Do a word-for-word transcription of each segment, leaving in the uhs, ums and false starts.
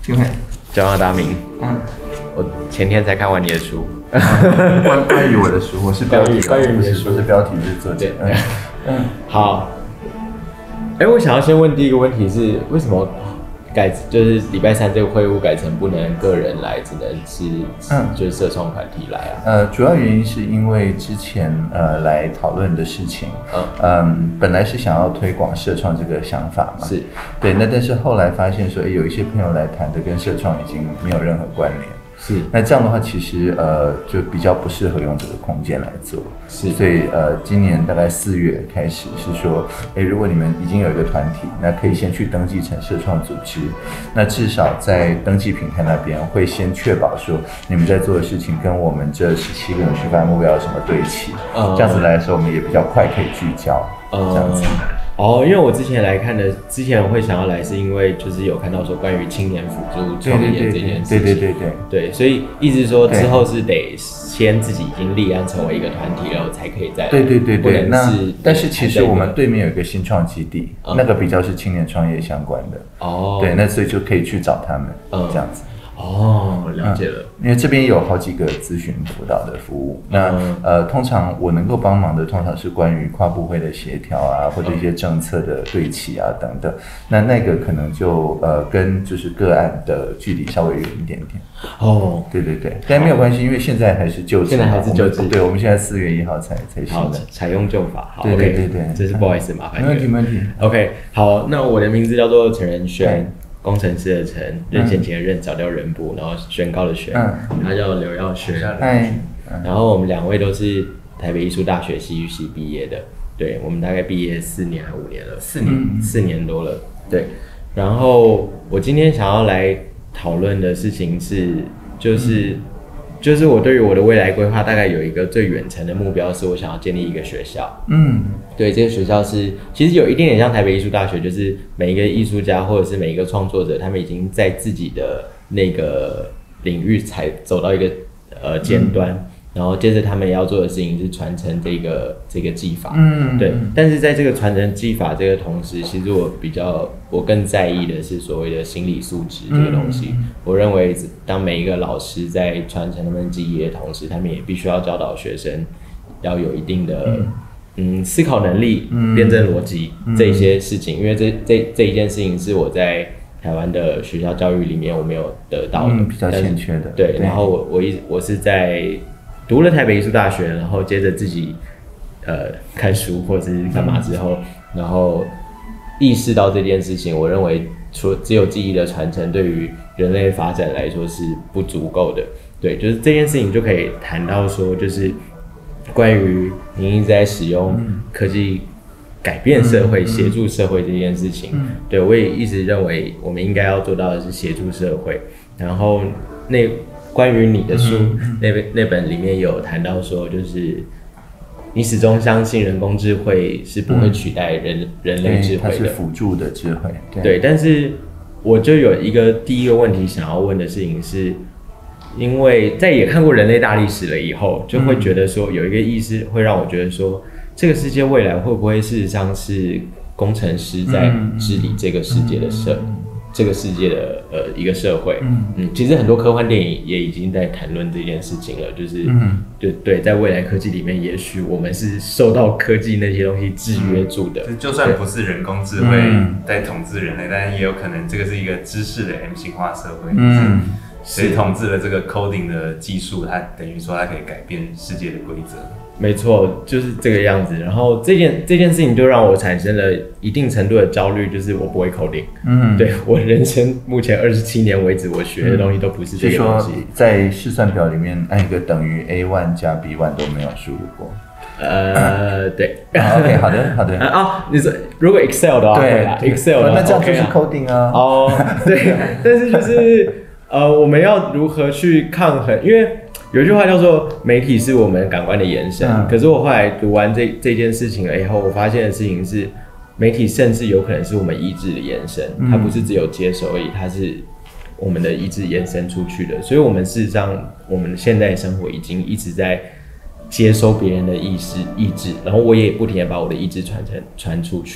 请问， 叫到大名， 嗯， 我前天才看完你的书， 关关于我的书，我是标题， 关于你的书， 不是标题，是作者。嗯嗯，好。哎，我想要先问第一个问题是，为什么改就是礼拜三这个会务改成不能个人来，只能是嗯，就是社创团体来啊？ 呃，主要原因是因为之前呃来讨论的事情，嗯嗯，本来是想要推广社创这个想法嘛， 是对，那但是后来发现说，哎，有一些朋友来谈的跟社创已经没有任何关联。 是， 那这样的话，其实呃就比较不适合用这个空间来做。 是， 所以呃今年大概四月开始是说，哎，如果你们已经有一个团体，那可以先去登记成社创组织，那至少在登记平台那边会先确保说你们在做的事情跟我们这十七个永续发展目标有什么对齐，嗯、这样子来说，我们也比较快可以聚焦，嗯、这样子。 哦，因为我之前来看的，之前我会想要来，是因为就是有看到说关于青年辅助创业这件事情， 对对对对对，所以意思说之后是得先自己已经立案成为一个团体了，才可以再来。 对对对对，那但是其实我们对面有一个新创基地，嗯、那个比较是青年创业相关的。哦，对，那所以就可以去找他们，嗯、这样子。 哦，了解了、 嗯。因为这边有好几个咨询辅导的服务，那、嗯、呃，通常我能够帮忙的，通常是关于跨部会的协调啊，或者一些政策的对齐啊等等。那那个可能就呃跟就是个案的距离稍微远一点点。哦，对对对，但没有关系，因为现在还是旧制， 现在还是旧制。 对，我们现在四月一号才才新的， 采用旧法。好， 对对对对， 这是不好意思麻烦你。 没问题没问题。 OK， 好，那我的名字叫做陈仁轩。工程师的陈，任贤齐的任，早掉人部，然后宣告的宣，嗯、他叫刘耀轩。 嗨， 然后我们两位都是台北艺术大学戏剧系毕业的，对，我们大概毕业四年还五年了，四年、嗯、四年多了，对。然后我今天想要来讨论的事情是，就是。嗯就是我对于我的未来规划，大概有一个最远程的目标，是我想要建立一个学校。嗯，对，这个学校是其实有一点点像台北艺术大学，就是每一个艺术家或者是每一个创作者，他们已经在自己的那个领域才走到一个呃尖端。嗯，然后接着他们要做的事情是传承这个这个技法，嗯，对。但是在这个传承技法这个同时，其实我比较我更在意的是所谓的心理素质这个东西。嗯、我认为当每一个老师在传承他们技艺的同时，他们也必须要教导学生要有一定的 嗯, 嗯思考能力、嗯、辩证逻辑这一些事情，因为这这这一件事情是我在台湾的学校教育里面我没有得到的， 嗯、比较欠缺的。 对，然后我我一我是在读了台北艺术大学，然后接着自己呃看书或者是干嘛之后，然后意识到这件事情，我认为除只有记忆的传承对于人类发展来说是不足够的。对，就是这件事情就可以谈到说，就是关于您一直在使用科技改变社会、协助社会这件事情，对我也一直认为我们应该要做到的是协助社会，然后那。关于你的书，嗯、那本那本里面有谈到说，就是你始终相信人工智慧是不会取代人、嗯、人类智慧的，它是辅助的智慧。对， 对，但是我就有一个第一个问题想要问的事情是，因为在也看过人类大历史了以后，就会觉得说有一个意识会让我觉得说，这个世界未来会不会事实上是工程师在治理这个世界的社？嗯嗯这个世界的呃一个社会，嗯嗯，其实很多科幻电影也已经在谈论这件事情了，就是，嗯，对对，在未来科技里面，也许我们是受到科技那些东西制约住的。 嗯、就算不是人工智慧在统治人类，嗯、但也有可能这个是一个知识的 M 型化社会，嗯，谁统治了这个 coding 的技术，它等于说它可以改变世界的规则。 没错，就是这个样子。然后这件这件事情就让我产生了一定程度的焦虑，就是我不会 coding。嗯，对我人生目前二十七年为止，我学的东西都不是这个东西。 嗯、在试算表里面按一个等于 A 一 加 B 一 都没有输入过。 呃，对。 OK， 好的，好的。 啊、哦，你说如果 Excel 的话， 对 ，Excel 的话， 那这样就是 coding 啊。 哦，对，但是就是呃，我们要如何去抗衡？因为有一句话叫做“媒体是我们感官的延伸”，嗯、可是我后来读完这这件事情了以后，我发现的事情是，媒体甚至有可能是我们意志的延伸，嗯、它不是只有接收而已，它是我们的意志延伸出去的。所以，我们事实上，我们现在生活已经一直在接收别人的意识意志，然后我也不停地把我的意志传承传出去。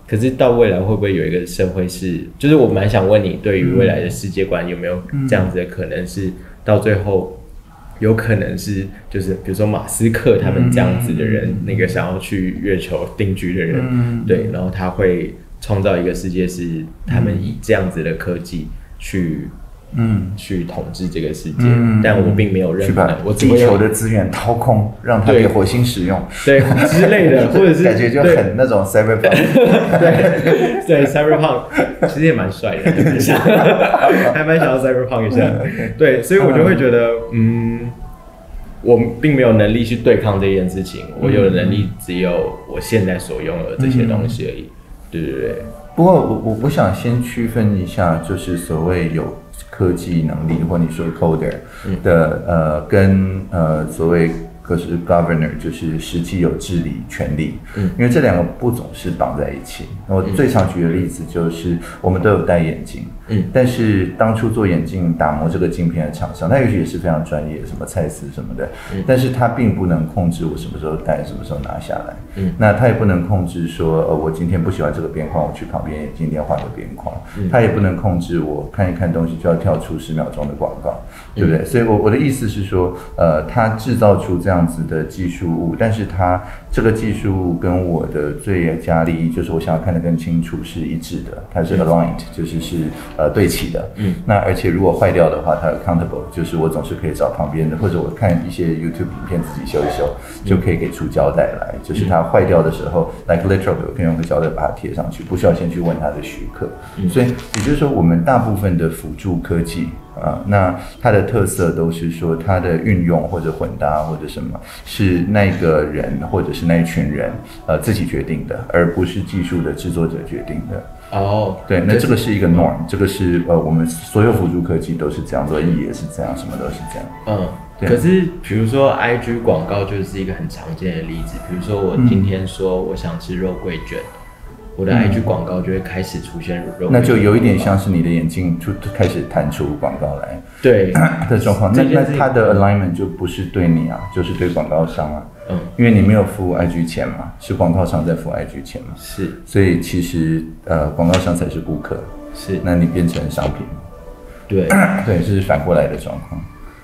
可是到未来会不会有一个社会是，就是我蛮想问你，对于未来的世界观有没有这样子的可能是，到最后有可能是，就是比如说马斯克他们这样子的人，那个想要去月球定居的人，对，然后他会创造一个世界是他们以这样子的科技去。嗯，去统治这个世界，嗯、但我并没有任何的，我地球的资源掏空，让它给火星使用， 对之类的，或者是感觉就很那种 cyberpunk， 对对 cyberpunk 其实也蛮帅的，还蛮想要 cyberpunk 一下，对，所以我就会觉得，嗯，我并没有能力去对抗这件事情，我有的能力只有我现在所拥有的这些东西而已，对对对。 不过我我我想先区分一下，就是所谓有科技能力，或你说 coder 的、嗯、呃，跟呃所谓可是 governor 就是实际有治理权力，嗯，因为这两个不总是绑在一起。我最常举的例子就是我们都有戴眼镜，嗯，但是当初做眼镜打磨这个镜片的厂商，他也许也是非常专业，什么蔡司什么的，嗯，但是他并不能控制我什么时候戴，什么时候拿下来，嗯，那他也不能控制说，呃，我今天不喜欢这个边框，我去旁边眼镜店换个边框，嗯，他也不能控制我看一看东西就要跳出十秒钟的广告，对不对？嗯，所以我我的意思是说，呃，他制造出这样。这样子的技术物，但是它这个技术物跟我的最佳利益，就是我想要看得更清楚是一致的，它是 aligned， 就是是呃对齐的。嗯，那而且如果坏掉的话，它 accountable， 就是我总是可以找旁边的，或者我看一些 YouTube 影片自己修一修，就可以给出胶带来。嗯，就是它坏掉的时候 ，like literally 我可以用个胶带把它贴上去，不需要先去问它的许可。嗯，所以也就是说，我们大部分的辅助科技。啊，那它的特色都是说，它的运用或者混搭或者什么，是那个人或者是那一群人呃自己决定的，而不是技术的制作者决定的。哦，对，那这个是一个 norm， 这个是呃我们所有辅助科技都是这样，轮椅也是这样，什么都是这样。 嗯，可是比如说 I G 广告就是一个很常见的例子，比如说我今天说我想吃肉桂卷。嗯，我的 I G 广告就会开始出现肉桂卷， 那就有一点像是你的眼镜出开始弹出广告来， 对的状况。那那它的 alignment 就不是对你啊，就是对广告商啊。嗯，因为你没有付 I G 钱嘛，是广告商在付 I G 钱嘛。 是， 所以其实呃广告商才是顾客， 是， 那你变成商品。 对对，这是反过来的状况。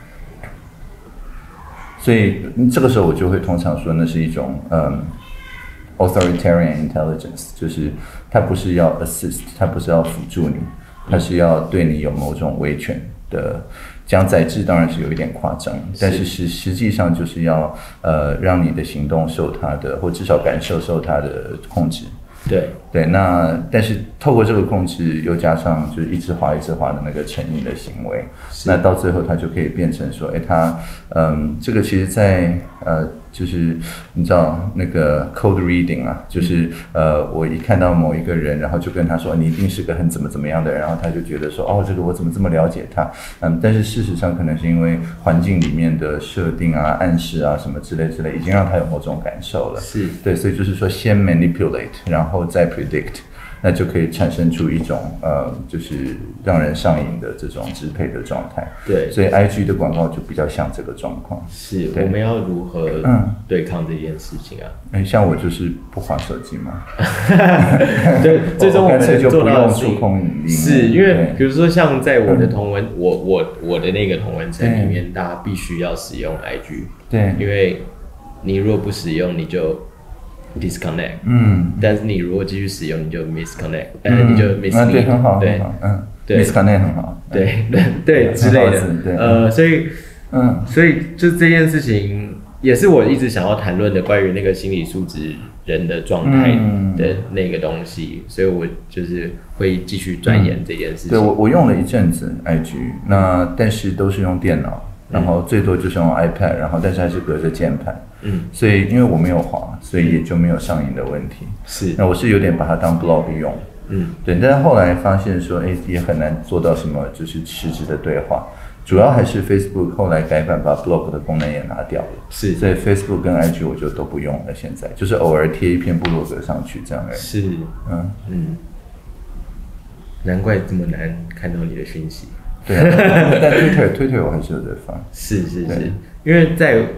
所以这个时候我就会通常说，那是一种嗯。authoritarian intelligence 就是它不是要 assist， 它不是要辅助你，它是要对你有某种威权的。讲宰制当然是有一点夸张，但是实实际上就是要呃让你的行动受它的，或至少感受受它的控制。 对对，那但是透过这个控制，又加上就是一直滑一直滑的那个成瘾的行为，那到最后它就可以变成说，哎，它嗯，这个其实在呃，就是你知道那个 code reading 啊，就是呃，我一看到某一个人，然后就跟他说，你一定是个很怎么怎么样的人，然后他就觉得说，哦，这个我怎么这么了解他？嗯，但是事实上可能是因为环境里面的设定啊、暗示啊什么之类之类，已经让他有某种感受了。 是对，所以就是说先 manipulate， 然后再 predict。那就可以产生出一种呃，就是让人上瘾的这种支配的状态。 对， 所以 I G 的广告就比较像这个状况。 是，我们要如何对抗这件事情啊？ 哎、嗯，像我就是不滑手机嘛。 对，最终我们就不用触控影音。 是因为比如说像在我的同文，嗯、我我我的那个同文层里面，大家必须要使用 I G。 对， 因为你如果不使用，你就disconnect， 嗯，但是你如果继续使用，你就 misconnect， 嗯、呃，你就 mislead，、 啊、对，很好，对，嗯，对 ，misconnect 很好， 对对对之类的，对，呃，所以，嗯，所以就这件事情也是我一直想要谈论的关于那个心理素质人的状态的那个东西，嗯、所以我就是会继续钻研这件事情。 对我，我用了一阵子 I G， 那但是都是用电脑。然后最多就是用 iPad， 然后但是还是隔着键盘，嗯，所以因为我没有滑，所以也就没有上瘾的问题。 是， 那我是有点把它当 blog 用，嗯，对，但是后来发现说，哎，也很难做到什么就是实质的对话，主要还是 Facebook 后来改版把 blog 的功能也拿掉了， 是， 所以 Facebook 跟 I G 我就都不用了，现在就是偶尔贴一篇部落格上去这样而已。 是，嗯嗯，难怪这么难看到你的讯息。 对啊，但 Twitter Twitter 我还是有在发。 是是是，因为在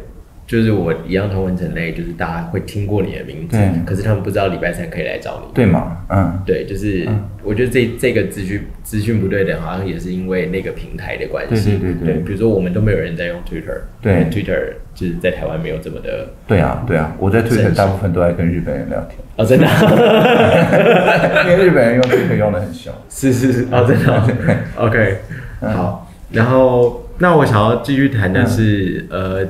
就是我一样同文成类，就是大家会听过你的名字，可是他们不知道礼拜三可以来找你， 对吗？嗯， 对，就是、嗯、我觉得这这个资讯资讯不对等，好像也是因为那个平台的关系。 对对对 对, 对，比如说我们都没有人在用 Twitter， 对 ，Twitter 就是在台湾没有这么的。对啊，对啊，我在 Twitter 大部分都在跟日本人聊天。 哦，真的、啊， 因为日本人用 Twitter 用的很凶。 是是是，哦，真的、啊。OK，、嗯、好，然后那我想要继续谈的是、嗯、呃。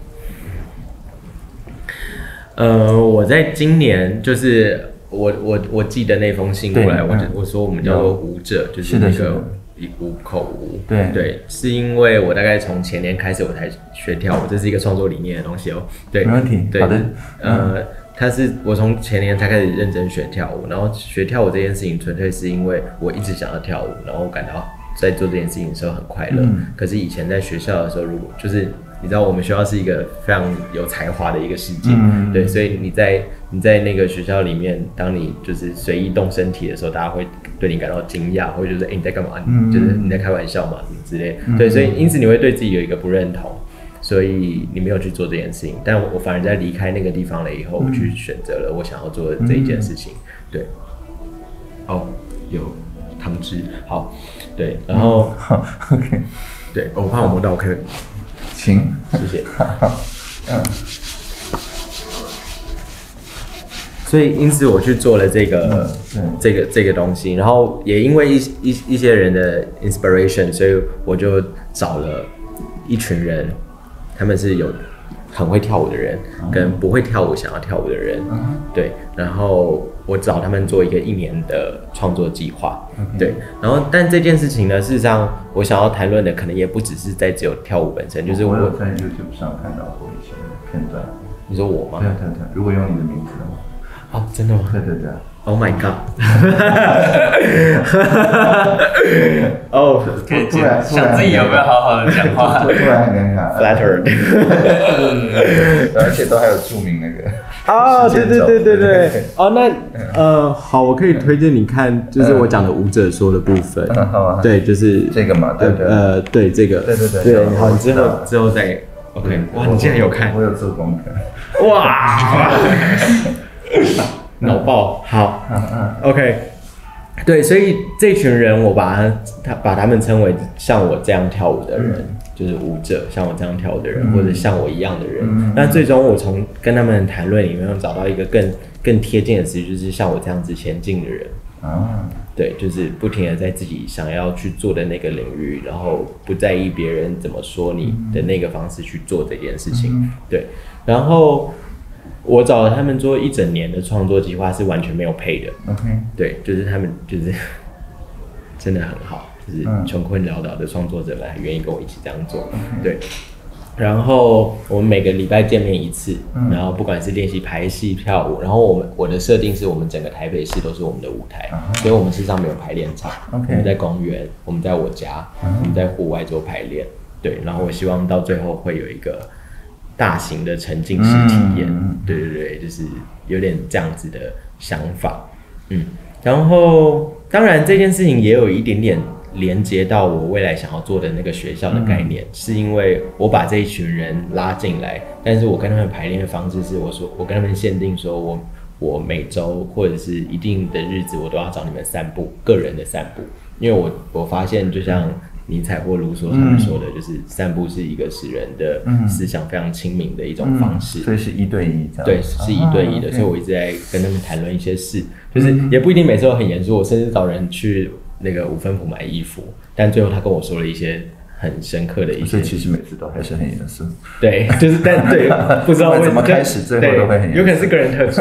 呃，我在今年就是我我我寄的那封信过来，我就我说我们叫做舞者，就是那个五口舞， 对对，是因为我大概从前年开始我才学跳舞，这是一个创作理念的东西哦，对， 没问题， 对， 好的， 呃，它是我从前年才开始认真学跳舞，然后学跳舞这件事情纯粹是因为我一直想要跳舞，然后我感到在做这件事情的时候很快乐，嗯、可是以前在学校的时候，如果就是你知道我们学校是一个非常有才华的一个世界，嗯、对，所以你在你在那个学校里面，当你就是随意动身体的时候，大家会对你感到惊讶，或者就是哎、欸、你在干嘛？嗯、就是你在开玩笑嘛，什么之类，嗯、对，所以因此你会对自己有一个不认同，所以你没有去做这件事情。但我反而在离开那个地方了以后，我去选择了我想要做的这一件事情。对，哦，有汤汁，好，对，然后、 嗯、OK， 对，我怕我摸到，我可以。 行， 谢谢。嗯，所以因此我去做了这个、嗯、这个这个东西，然后也因为一一一些人的 inspiration， 所以我就找了一群人，他们是有很会跳舞的人，嗯、跟不会跳舞想要跳舞的人，嗯、对，然后我找他们做一个一年的创作计划，嗯、对，然后但这件事情呢，事实上我想要谈论的可能也不只是在只有跳舞本身，就是我, 我有在 YouTube 上看到过一些片段。 你说我吗？ 对对对，如果用你的名字的话。 哦，真的吗？ 对对对。 Oh my god！ 哦， 突然想自己有没有好好的讲话， 突然很尴尬 ，flattered， 而且都还有注明那个。 哦，对对对对对，哦，那呃，好，我可以推荐你看，就是我讲的舞者说的部分， 嗯，好啊， 对，就是这个嘛，对对， 呃，对这个， 对对对， 对，好，你之后之后再 ，OK， 哇，你竟然有看， 我有做功课， 哇，脑爆，好 ，OK， 对，所以这群人我把他他把他们称为像我这样跳舞的人。嗯，就是舞者，像我这样跳舞的人，嗯、或者像我一样的人。嗯、那最终我从跟他们谈论里面找到一个更更贴近的词，就是像我这样子前进的人。啊，对，就是不停的在自己想要去做的那个领域，然后不在意别人怎么说你的那个方式去做这件事情。嗯、对，然后我找了他们做一整年的创作计划，是完全没有配的。 OK， 对，就是他们就是真的很好。就是穷困潦倒的创作者们还愿意跟我一起这样做，嗯、对。然后我们每个礼拜见面一次，嗯、然后不管是练习排戏、跳舞，然后我们我的设定是我们整个台北市都是我们的舞台，嗯、所以我们事实上没有排练场。Okay. 我们在公园，我们在我家，嗯、我们在户外做排练，对。然后我希望到最后会有一个大型的沉浸式体验，嗯、对对对，就是有点这样子的想法，嗯。然后当然这件事情也有一点点连接到我未来想要做的那个学校的概念，嗯、是因为我把这一群人拉进来，但是我跟他们排练的方式是，我说我跟他们限定说我我每周或者是一定的日子，我都要找你们散步，个人的散步，因为我我发现就像尼采或卢梭他们说的，嗯、就是散步是一个使人的思想非常亲民的一种方式， 嗯、所以是一对一这样， 对，是一对一的，啊、所以我一直在跟他们谈论一些事，就是也不一定每次都很严肃，我甚至找人去那个五分埔买衣服，但最后他跟我说了一些很深刻的一些， 所以其实每次都还是很严肃。 对，就是但对，不知道怎么开始，最后都会很严肃， 有可能是个人特质。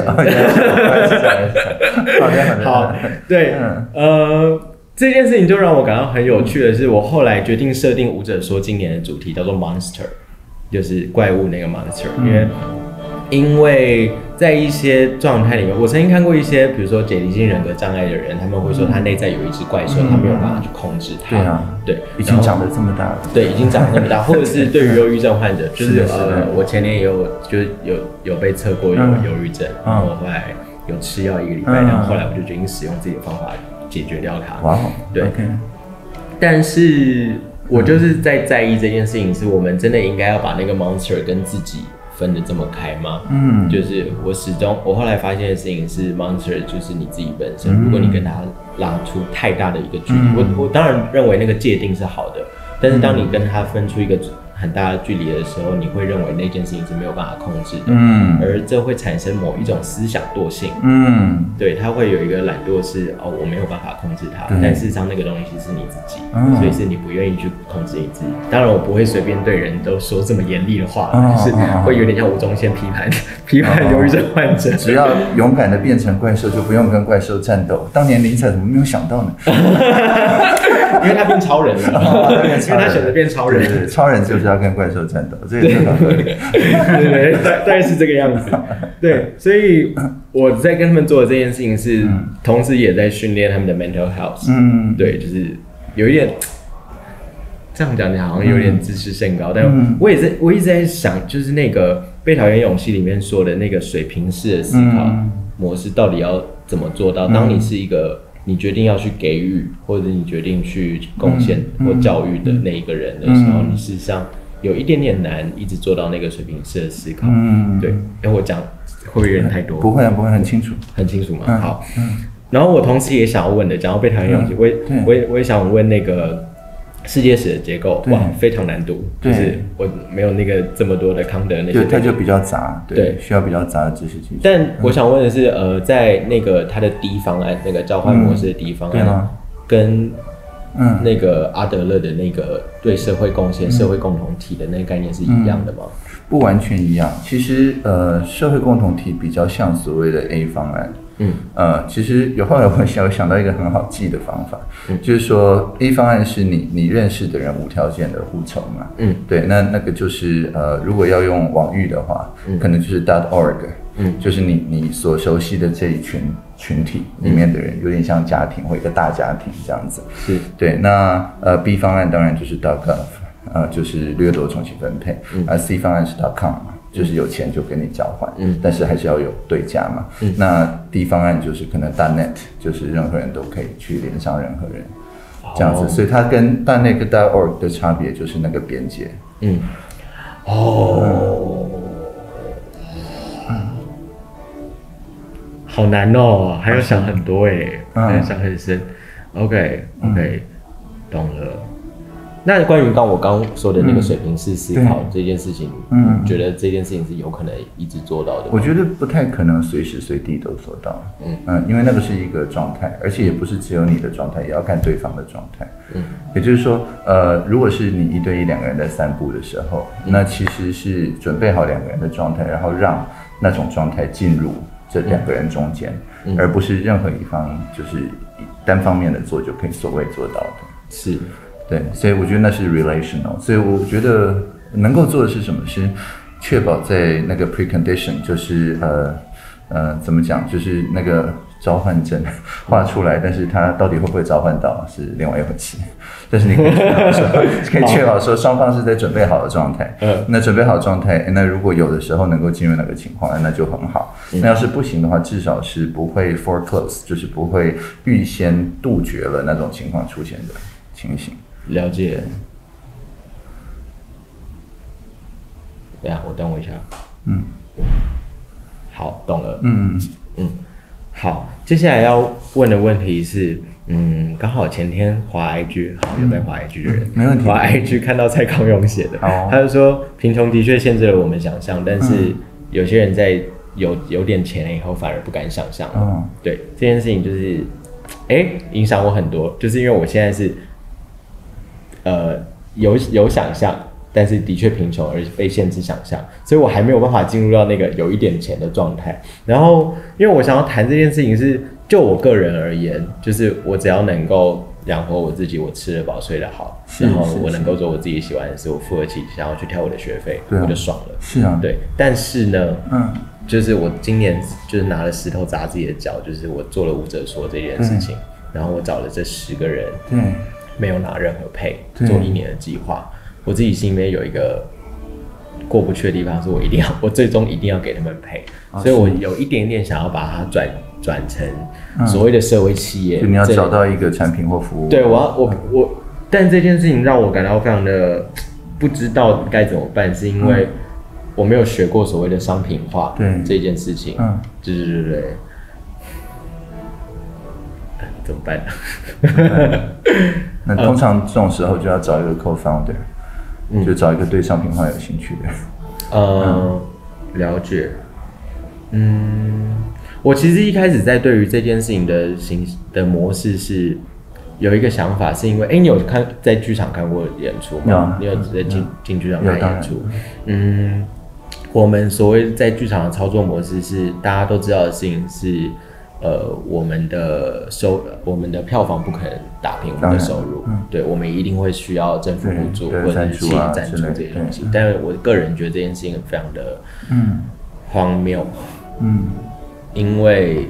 好，对，嗯、呃，这件事情就让我感到很有趣的是，我后来决定设定舞者说今年的主题叫做 Monster， 就是怪物那个 Monster，嗯、因为。因为在一些状态里面，我曾经看过一些，比如说解离性人格障碍的人，他们会说他内在有一只怪兽，嗯、他没有办法去控制它。 对啊， 对， 已经长得这么大了。 对，已经长得这么大，或者是对于忧郁症患者，就是呃，我前年也有就是有有被测过有忧郁症，嗯、然后我后来有吃药一个礼拜，嗯、然后后来我就决定使用自己的方法解决掉它。 哇， 对。 Okay. 但是我就是在在意这件事情，是我们真的应该要把那个 monster 跟自己分得这么开吗？ 嗯， 就是我始终我后来发现的事情是 ，monster 就是你自己本身，如果你跟他拉出太大的一个距离，嗯、我我当然认为那个界定是好的，但是当你跟他分出一个很大的距离的时候，你会认为那件事情是没有办法控制的，嗯，而这会产生某一种思想惰性，嗯，对，他会有一个懒惰是哦，我没有办法控制它，但事实上那个东西是你自己，嗯、所以是你不愿意去控制你自己。当然，我不会随便对人都说这么严厉的话，哦、就是会有点像吴宗宪批判、哦、批判忧郁症患者。 只要勇敢的变成怪兽，就不用跟怪兽战斗。当年林采怎么没有想到呢？ 因为他变超人了，哦、因为他选择变超人， 对对，超人就是要跟怪兽战斗，这个是很合理。 对对，大概是这个样子。对，所以我在跟他们做的这件事情是，嗯、同时也在训练他们的 mental health。嗯，对，就是有一点这样讲起来好像有点自视甚高，嗯、但我也在我一直在想，就是那个《被讨厌勇气》里面说的那个水平式的思考模式，到底要怎么做到？当你是一个你决定要去给予，或者你决定去贡献或教育的那一个人的时候，嗯、你事实上有一点点难一直做到那个水平式的思考。嗯，对。哎，我讲会不会有点太多？ 不会啊，不会，很清楚， 很清楚嘛。嗯、好。嗯。然后我同时也想要问的，讲到被讨厌勇气，我也我也我也想问那个世界史的结构，哇，非常难读，就是我没有那个这么多的康德那些， 它就比较杂，对，需要比较杂的知识基础。 但我想问的是，呃，在那个它的第一方案，那个交换模式的第一方案，跟嗯那个阿德勒的那个对社会贡献、社会共同体的那个概念是一样的吗？ 不完全一样，其实呃，社会共同体比较像所谓的 A 方案。嗯，呃，其实有后来我想想到一个很好记的方法，嗯、就是说 A 方案是你你认识的人无条件的互酬嘛，嗯，对，那那个就是呃，如果要用网域的话，嗯、可能就是 .org， 嗯，就是你你所熟悉的这一群群体里面的人，有点像家庭或一个大家庭这样子，是对。那呃 B 方案当然就是 .gov， 呃，就是掠夺重新分配，嗯、而 C 方案是 .com 嘛。就是有钱就跟你交换，嗯，但是还是要有对价嘛。嗯，那D方案就是可能 .net， 就是任何人都可以去连上任何人，哦、这样子。所以它跟 .net 跟 .org 的差别就是那个边界。嗯， 哦，嗯，好难哦，还要想很多哎，嗯、还要想很深。OK OK，、嗯、懂了。那关于刚我刚说的那个水平式思考、嗯、这件事情，嗯，你觉得这件事情是有可能一直做到的吗？ 我觉得不太可能随时随地都做到，嗯嗯，因为那个是一个状态，而且也不是只有你的状态，也要看对方的状态，嗯，也就是说，呃，如果是你一对一两个人在散步的时候，嗯、那其实是准备好两个人的状态，然后让那种状态进入这两个人中间，嗯、而不是任何一方就是单方面的做就可以所谓做到的， 是。 对，所以我觉得那是 relational， 所以我觉得能够做的是什么？是确保在那个 precondition， 就是呃呃怎么讲，就是那个召唤阵画出来，但是它到底会不会召唤到是另外一回事。但是你可以确保说，可以确保说双方是在准备好的状态。嗯，那准备好状态，那如果有的时候能够进入那个情况，那就很好。那要是不行的话，至少是不会 foreclose， 就是不会预先杜绝了那种情况出现的情形。 了解。等一下，我等我一下。嗯。好，懂了。嗯嗯。好，接下来要问的问题是，嗯，刚好前天滑 I G， 好有在滑 I G 的人， 嗯、没问题。 滑 I G 看到蔡康永写的，哦、他就说贫穷的确限制了我们想象，但是有些人在有有点钱了以后反而不敢想象了。哦、对这件事情就是，哎、欸，影响我很多，就是因为我现在是。呃，有有想象，但是的确贫穷而被限制想象，所以我还没有办法进入到那个有一点钱的状态。然后，因为我想要谈这件事情是，就我个人而言，就是我只要能够养活我自己，我吃得饱，睡得好，然后我能够做我自己喜欢的事，我付得起想要去跳我的学费，啊、我就爽了。 是啊， 对。但是呢，嗯，就是我今年就是拿了石头砸自己的脚，就是我做了舞者说这件事情，然后我找了这十个人，对。没有拿任何配，做一年的计划，我自己心里面有一个过不去的地方，是我一定要，我最终一定要给他们配，哦、所以我有一点点想要把它转转成所谓的社会企业。 就你要找到一个产品或服务。 对，我要我我，但这件事情让我感到非常的不知道该怎么办，是因为我没有学过所谓的商品化对这件事情， 嗯， 对对对对，怎么办呢？ 那通常这种时候就要找一个 co-founder，、嗯、就找一个对商品化有兴趣的。 呃，嗯、了解。嗯，我其实一开始在对于这件事情的形的模式是有一个想法，是因为，哎、欸，你有看在剧场看过演出吗？你有在进进剧场看演出？嗯，我们所谓在剧场的操作模式是，大家都知道的事情是。呃，我们的收，我们的票房不可能打平我们的收入，嗯、对，我们一定会需要政府补助或者是企业赞助这些东西。但是我个人觉得这件事情非常的荒谬，嗯，因为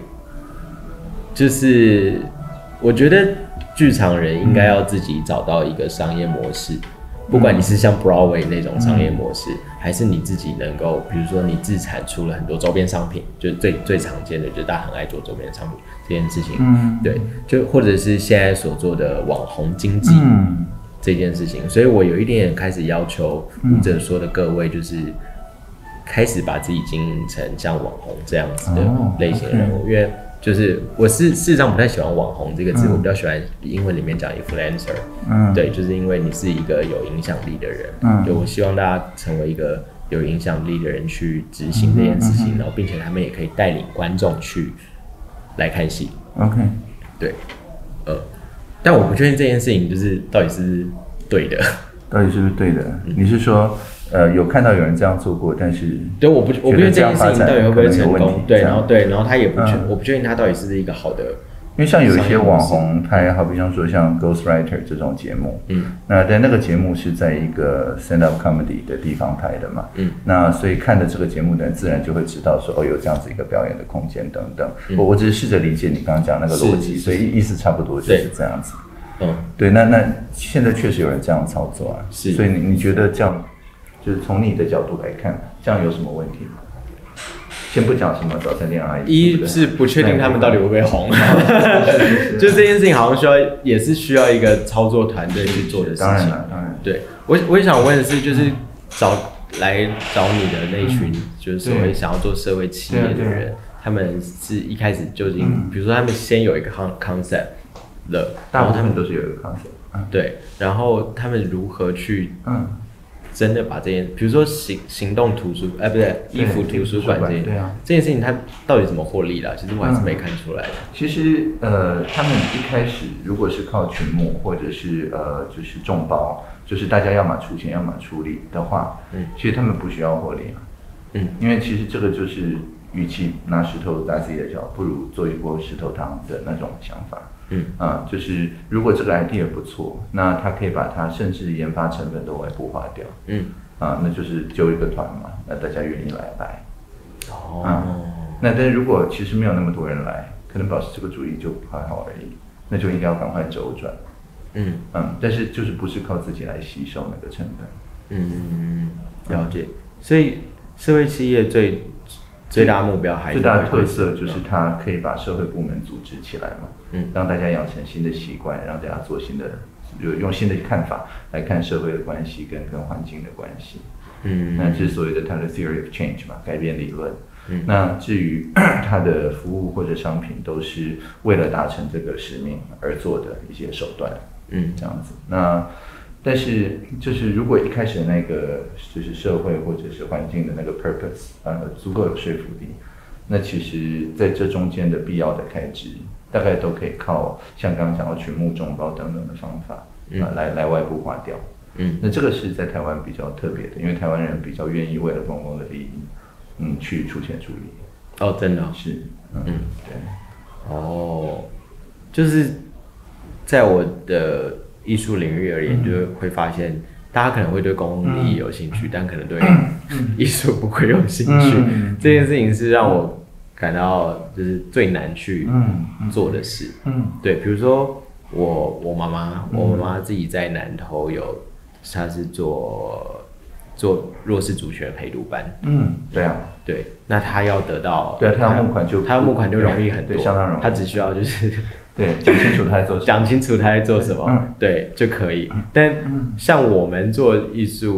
就是我觉得剧场人应该要自己找到一个商业模式。不管你是像 Broadway 那种商业模式，嗯、还是你自己能够，比如说你自产出了很多周边商品，就是最最常见的，就是大家很爱做周边商品这件事情，嗯、对，就或者是现在所做的网红经济、嗯、这件事情，所以我有一点点开始要求舞者说的各位，就是开始把自己经营成像网红这样子的类型的人物，哦 okay、因为。就是我是事实上不太喜欢网红这个字，嗯、我比较喜欢英文里面讲 influencer，嗯，对，就是因为你是一个有影响力的人，嗯，就我希望大家成为一个有影响力的人去执行这件事情，嗯、然后并且他们也可以带领观众去来看戏 ，OK， 对，呃，但我不确定这件事情就是到底是对的， 到底是不是对的？嗯、你是说？呃，有看到有人这样做过，但是对，我不，我不确定这件事情到底会不会成功，对，然后对，然后他也不确，嗯、我不确定他到底是不是一个好的， 因为像有一些网红拍，好比方说像 Ghostwriter 这种节目，嗯，那但那个节目是在一个 stand up comedy 的地方拍的嘛，嗯，那所以看的这个节目的人自然就会知道说，哦，有这样子一个表演的空间等等，嗯、我我只是试着理解你刚刚讲那个逻辑，所以意思差不多就是这样子，嗯，对，那那现在确实有人这样操作啊，是，所以你你觉得这样？就是从你的角度来看，这样有什么问题吗？先不讲什么早餐店阿姨， 一是不确定他们到底会不会红，就这件事情好像需要，也是需要一个操作团队去做的事情。当然了，当然。对，我我也想问的是，就是找来找你的那群，嗯、就是所谓想要做社会企业的人，他们是一开始就已经，嗯、比如说他们先有一个 concept 了， 大部分他们都是有一个 concept， 嗯、对，然后他们如何去，嗯。真的把这件，比如说行行动图书，哎、呃，不对，衣服图书馆这件，对啊，这件事情它到底怎么获利啦？其实我还是没看出来的。 嗯、其实呃，他们一开始如果是靠群募或者是呃就是众包，就是大家要么出钱要么出力的话，嗯，其实他们不需要获利嘛，嗯，因为其实这个就是与其拿石头打自己的脚，不如做一锅石头汤的那种想法。嗯啊，就是如果这个 idea 不错，那他可以把它甚至研发成本都外部化掉。嗯啊，那就是揪一个团嘛，那大家愿意来来。哦、啊，那但是如果其实没有那么多人来，可能保持这个主意就还好而已，那就应该要赶快周转。嗯嗯，但是就是不是靠自己来吸收那个成本。 嗯，了解。所以社会企业最最大目标还是最大的特色就是它可以把社会部门组织起来嘛，嗯，让大家养成新的习惯，让大家做新的，用新的看法来看社会的关系跟跟环境的关系，嗯，那这是所谓的它的 theory of change 嘛，改变理论。嗯，那至于它的服务或者商品，都是为了达成这个使命而做的一些手段，嗯，这样子。那但是就是如果一开始的那个就是社会或者是环境的那个 purpose 呃足够有说服力，那其实在这中间的必要的开支，大概都可以靠像刚刚讲到群募众包等等的方法，嗯、呃来来外部化掉。嗯，那这个是在台湾比较特别的，因为台湾人比较愿意为了公共的利益，嗯，去出钱出力。 哦，真的、哦、 是，嗯，嗯对。 哦，就是在我的艺术领域而言，嗯、就会发现，大家可能会对公共利益有兴趣，嗯、但可能对艺术不会有兴趣。嗯、这件事情是让我感到就是最难去做的事。嗯，对，比如说我我妈妈，嗯、我妈妈自己在南投有，她是做做弱势族群的陪读班。嗯，对啊，对，那她要得到， 对，她要募款就她要募款就容易很多， 对，相当容易， 她只需要就是。 对，讲清楚他在做什么， 讲清楚他在做什么，嗯、对就可以。但像我们做艺术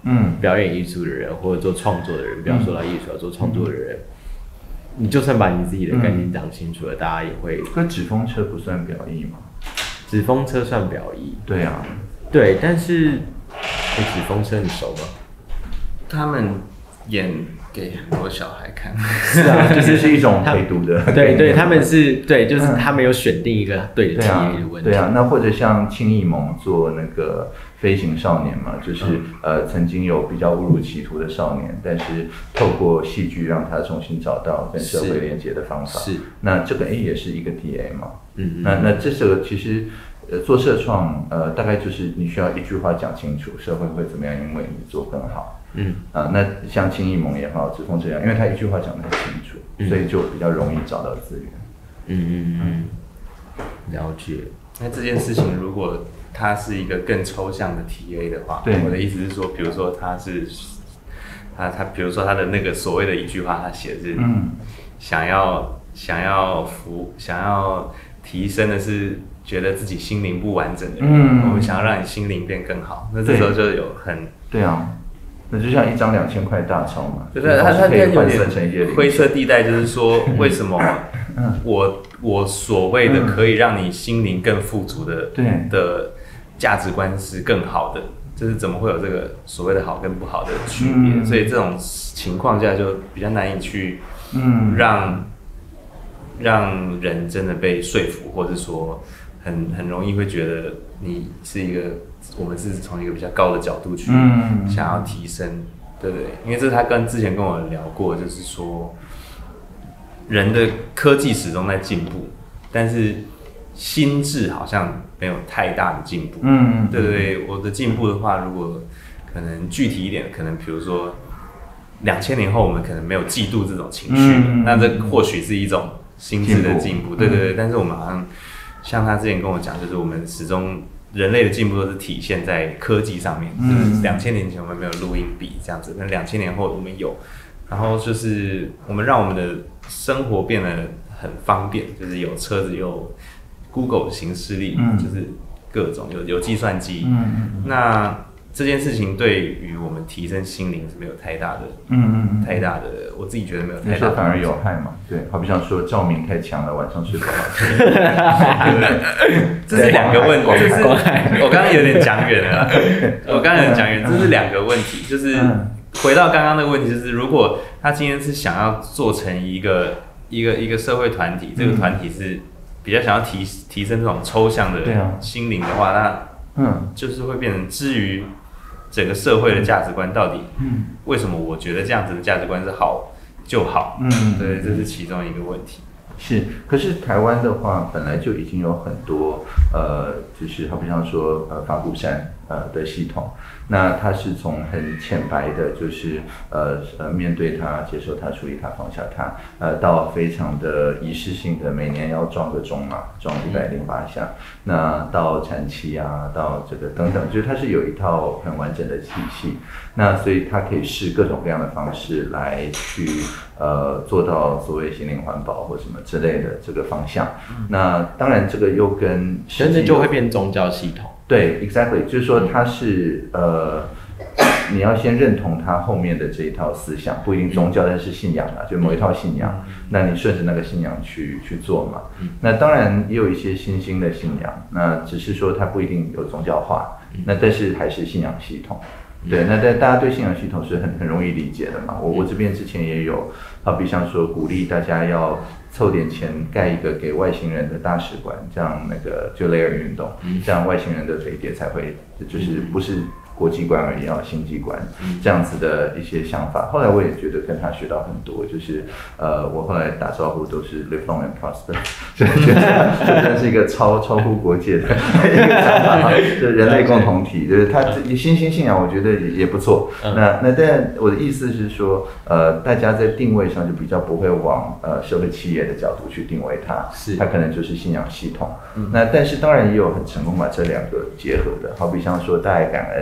嗯，表演艺术的人或者做创作的人，不要说到艺术，要做创作的人，你就算把你自己的概念讲清楚了，大家也会。 可纸风车不算表意吗？ 纸风车算表意。 对啊， 对，但是纸风车你熟吗？ 他们演给很多小孩看， 是啊， 就是是一种陪读的。 对对，他们是对，就是他们有选定一个对的 T A 的问题。 对啊，那或者像庆艺盟做那个飞行少年嘛，就是、嗯、呃曾经有比较误入歧途的少年，但是透过戏剧让他重新找到跟社会连接的方法。 是， 那这个 A 也是一个 T A 嘛。 嗯嗯。 那那这个其实呃做社创呃大概就是你需要一句话讲清楚，社会会怎么样因为你做更好。嗯啊，那像庆艺盟也好，纸风这样，因为他一句话讲得很清楚，嗯、所以就比较容易找到资源。 嗯嗯嗯，了解。 那这件事情如果它是一个更抽象的 T A 的话， 对， 我的意思是说，比如说他是他他，比如说他的那个所谓的一句话，他写的是，嗯，想要想要服想要提升的是觉得自己心灵不完整的人，嗯，我们想要让你心灵变更好，那这时候就有很对啊。那就像一张两千块大钞嘛， 对对，它它可以换算成一些灰色地带，就是说为什么我我所谓的可以让你心灵更富足的的价值观是更好的，就是怎么会有这个所谓的好跟不好的区别？所以这种情况下就比较难以去让让人真的被说服，或者说很很容易会觉得你是一个。我们是从一个比较高的角度去想要提升，嗯、对不对？因为这是他跟之前跟我聊过，就是说人的科技始终在进步，但是心智好像没有太大的进步。嗯，对对对，我的进步的话，如果可能具体一点，可能比如说两千年后我们可能没有嫉妒这种情绪了，嗯、那这或许是一种心智的进步。对对对，嗯、但是我们好像像他之前跟我讲，就是我们始终。人类的进步都是体现在科技上面，就是两千年前我们没有录音笔这样子，那两千年后我们有，然后就是我们让我们的生活变得很方便，就是有车子，有 Google 行事历，嗯、就是各种有有计算机，嗯、那这件事情对于我们提升心灵是没有太大的，嗯嗯太大的，我自己觉得没有太大的， 反而有害嘛，对，好比像说照明太强了，晚上睡不好，对不对？ 这是两个问题，就是我刚刚有点讲远了，我刚刚有点讲远，这是两个问题，就是回到刚刚那个问题，就是如果他今天是想要做成一个一个一个社会团体，这个团体是比较想要提提升这种抽象的心灵的话，那嗯，就是会变成至于。整个社会的价值观到底，嗯，为什么我觉得这样子的价值观是好就好？嗯，对，这是其中一个问题。 是，可是台湾的话，本来就已经有很多呃，就是好比方说呃法鼓山呃的系统，那它是从很浅白的，就是呃呃面对它、接受它、处理它、放下它，呃到非常的仪式性的，每年要撞个钟嘛，撞一百零八下，那到禅期啊，到这个等等，就是它是有一套很完整的体系，那所以它可以试各种各样的方式来去呃做到所谓心灵环保或什么之类的这个方向。嗯、那当然这个又跟真的就会变宗教系统。 对 ，exactly， 就是说它是呃，你要先认同它后面的这一套思想，不一定宗教，但是信仰啊，就某一套信仰，那你顺着那个信仰去去做嘛。那当然也有一些新兴的信仰，那只是说它不一定有宗教化，那但是还是信仰系统。对，那但大家对信仰系统是很很容易理解的嘛。我我这边之前也有，好比像说鼓励大家要凑点钱盖一个给外星人的大使馆，这样那个就雷尔运动，这样外星人的飞碟才会就是不是国际观而已，要星际观这样子的一些想法。后来我也觉得跟他学到很多，就是呃，我后来打招呼都是 live long and prosper， 就觉得这真的是一个超超乎国界的一个想法，就人类共同体，就是他新兴信仰，我觉得也也不错。那那但我的意思是说，呃，大家在定位上就比较不会往呃社会企业的角度去定位它，是它可能就是信仰系统。嗯、那但是当然也有很成功把这两个结合的，好比像说大爱感恩。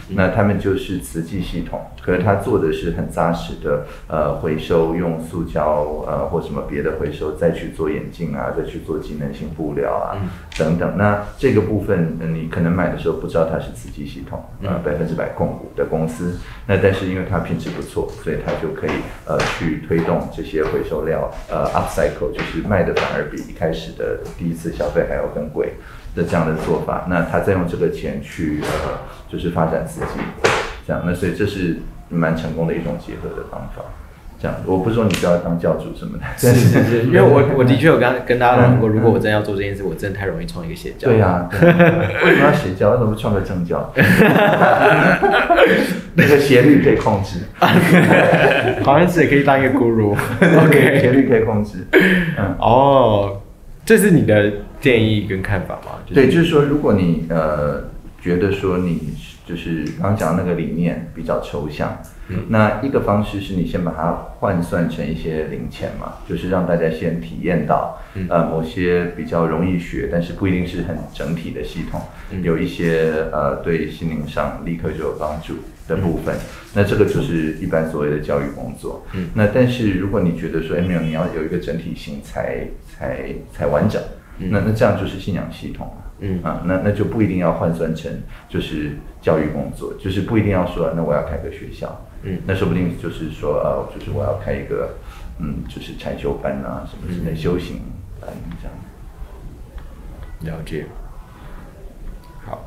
那他们就是慈济系统，可是他做的是很扎实的呃回收，用塑胶呃或什么别的回收再去做眼镜啊，再去做机能性布料啊、嗯、等等。那这个部分、呃、你可能买的时候不知道它是慈济系统呃百分之百控股的公司，那但是因为它品质不错，所以它就可以呃去推动这些回收料呃 upcycle， 就是卖的反而比一开始的第一次消费还要更贵的这样的做法。那他再用这个钱去呃就是发展自己这样，那所以这是蛮成功的一种结合的方法。这样，我不是说你不要当教主什么的， 是是是，因为我我的确有跟跟大家讨论过，如果我真的要做这件事，我真的太容易创一个邪教。 对呀、啊，为什么要邪教？为什么不创个正教？那个斜率可以控制， 好像是也可以当一个 guru。OK， 斜率可以控制。 嗯，哦，这是你的建议跟看法吗？ 就是、对，就是说，如果你呃觉得说你就是刚刚讲的那个理念比较抽象。嗯、那一个方式是你先把它换算成一些零钱嘛，就是让大家先体验到，嗯、呃，某些比较容易学，但是不一定是很整体的系统，嗯、有一些呃对心灵上立刻就有帮助的部分。嗯、那这个就是一般所谓的教育工作。嗯、那但是如果你觉得说，哎，没有，你要有一个整体性才才才完整，嗯、那那这样就是信仰系统。嗯啊，那那就不一定要换算成就是教育工作，就是不一定要说那我要开个学校，嗯，那说不定就是说呃，就是我要开一个嗯，就是禅修班啊，什么之类修行班这样。 了解。好。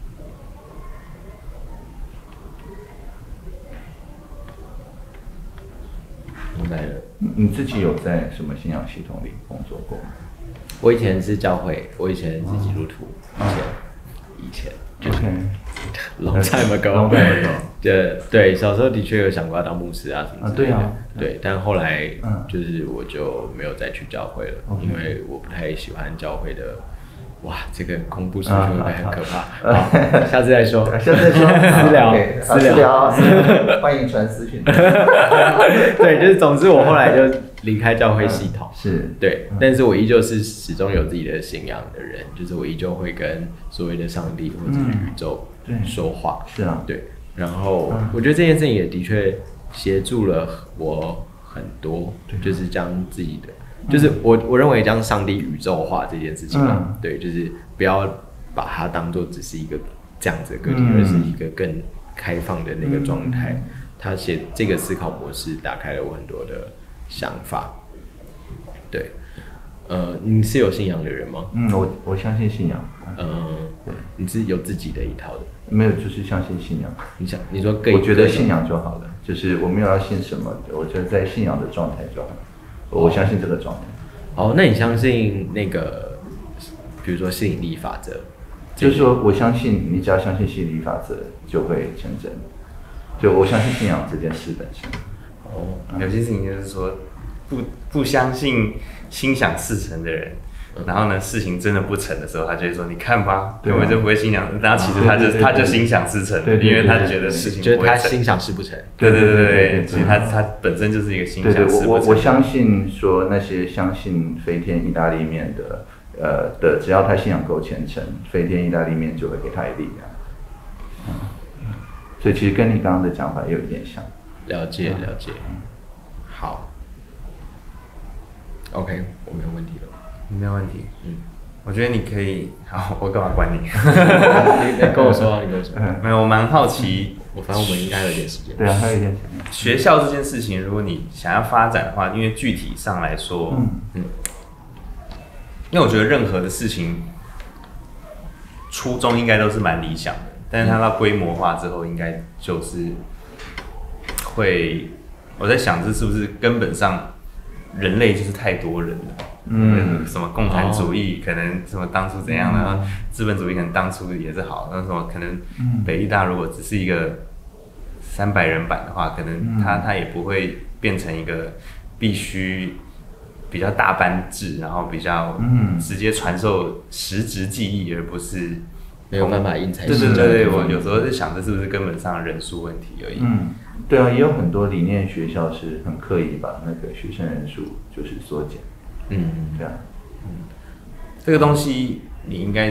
明白了。 你自己有在什么信仰系统里工作过吗？ 我以前是教会，我以前是基督徒，以前，以前就是 long time ago， long time ago， 对对，小时候的确有想过要当牧师啊什么之类的， 啊对啊， 对，但后来就是我就没有再去教会了，因为我不太喜欢教会的。哇，这个恐怖数据会不会很可怕？好，下次再说， 下次再说， 私聊， 私聊，欢迎传私讯。 对，就是总之我后来就离开教会系统， 是对，但是我依旧是始终有自己的信仰的人，就是我依旧会跟所谓的上帝或者是宇宙说话， 是啊， 对，然后我觉得这件事情也的确协助了我很多，就是将自己的。就是我我认为将上帝宇宙化这件事情嘛，嗯、对，就是不要把它当做只是一个这样子的个体，嗯、而是一个更开放的那个状态。嗯、他写这个思考模式打开了我很多的想法。对，呃，你是有信仰的人吗？ 嗯，我我相信信仰。 嗯，你是有自己的一套的？ 没有，就是相信信仰。 你想你说各我觉得信仰就好了，就是我没有要信什么，我觉得在信仰的状态就好了。我相信这个状态。 哦，那你相信那个，比如说吸引力法则？ 就是说，我相信你只要相信吸引力法则，就会成真。就我相信信仰这件事本身。 哦，有些事情就是说，不不相信心想事成的人。然后呢，事情真的不成的时候，他就会说：“你看吧，根本就不会心想。”然后其实他就他就心想事成，因为他觉得事情觉得他心想事不成。 对对对对，其实他他本身就是一个心想事不成。 我我相信说那些相信飞天意大利面的呃的，只要他信仰够虔诚，飞天意大利面就会给他力量。嗯，所以其实跟你刚刚的讲法也有一点像。 了解了解。好 ，OK， 我没有问题了。 没有问题，嗯，我觉得你可以，好，我干嘛管你？你跟我说，你跟我说。 没有，我蛮好奇， 我反正我们应该有一点时间。 对啊，还有一点时间。 学校这件事情，如果你想要发展的话，因为具体上来说，嗯嗯，因为我觉得任何的事情初衷应该都是蛮理想的，但是它到规模化之后，应该就是会，我在想这是不是根本上人类就是太多人了。嗯，什么共产主义、哦、可能什么当初怎样，然后资本主义可能当初也是好，那什么可能北艺大如果只是一个三百人版的话，可能它它也不会变成一个必须比较大班制，然后比较直接传授实质技艺，而不是没有办法因材施教。对对对，我有时候在想这是不是根本上人数问题而已。 嗯，对啊，也有很多理念学校是很刻意把那个学生人数就是缩减。嗯，对啊， 嗯，这个东西你应该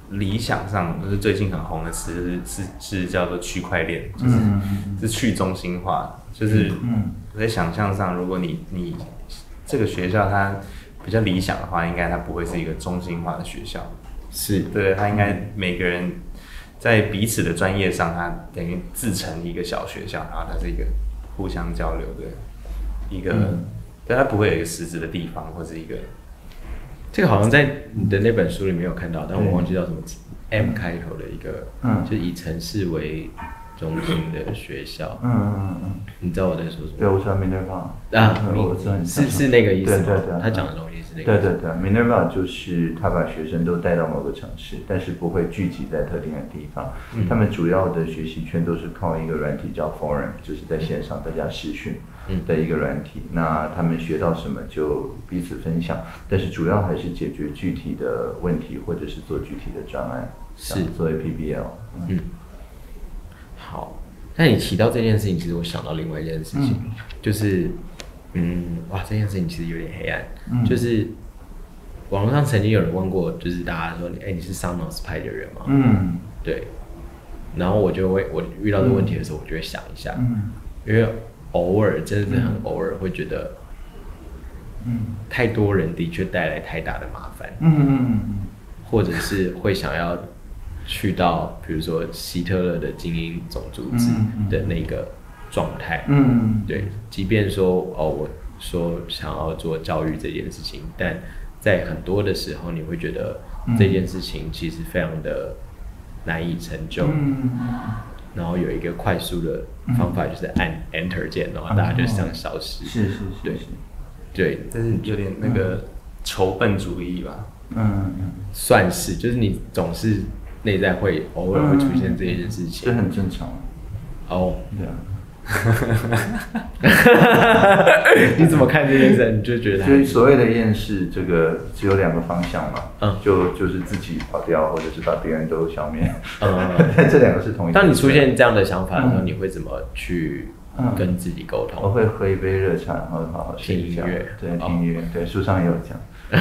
理想上，就是最近很红的词是是是叫做区块链，就是、嗯、是去中心化，就是我在想象上，如果你你这个学校它比较理想的话，应该它不会是一个中心化的学校， 是对，它应该每个人在彼此的专业上，它等于自成一个小学校，然后它是一个互相交流的一个，嗯、对，它不会有一个实质的地方或者一个。 这个好像在你的那本书里没有看到，但我忘记叫什么 M 开头的一个，嗯，就是以城市为中心的学校。嗯嗯嗯，你知道我在说什么？ 对，我知道 Minerva 啊，我知道你是是那个意思。 对对对， 他讲的东西是那个。 对对对 ，Minerva 就是他把学生都带到某个城市，但是不会聚集在特定的地方。嗯、他们主要的学习圈都是靠一个软体叫 Forum， 就是在线上大家视讯。的一个软体，那他们学到什么就彼此分享，但是主要还是解决具体的问题，或者是做具体的专案，是作为 P B L。嗯，嗯好。那你提到这件事情，其实我想到另外一件事情，嗯、就是，嗯，哇，这件事情其实有点黑暗，嗯、就是网络上曾经有人问过，就是大家说，哎、欸，你是 Sonos 派的人吗？嗯，对。然后我就会，我遇到这个问题的时候，我就会想一下，嗯、因为。偶尔，真的很偶尔会觉得，嗯，太多人的确带来太大的麻烦，嗯嗯嗯，或者是会想要去到，比如说希特勒的精英总组织的那个状态，嗯嗯，对，即便说哦，我说想要做教育这件事情，但在很多的时候，你会觉得这件事情其实非常的难以成就，嗯。然后有一个快速的方法，就是按 Enter 键，然后大家就这样消失。 是是是， 对，对， 但是有点那个仇笨主义吧。嗯嗯，算是，就是你总是内在会偶尔会出现这件事情， 这很正常。 哦，对啊。你怎么看这件事？你就觉得， 就是所谓的厌世，这个只有两个方向嘛，嗯，就就是自己跑掉，或者是把别人都消灭，嗯，这两个是同一。 当你出现这样的想法的时候，嗯、你会怎么去跟自己沟通？ 我会喝一杯热茶，然后好好睡一觉，听音乐，对，听音乐，对，书上也有讲。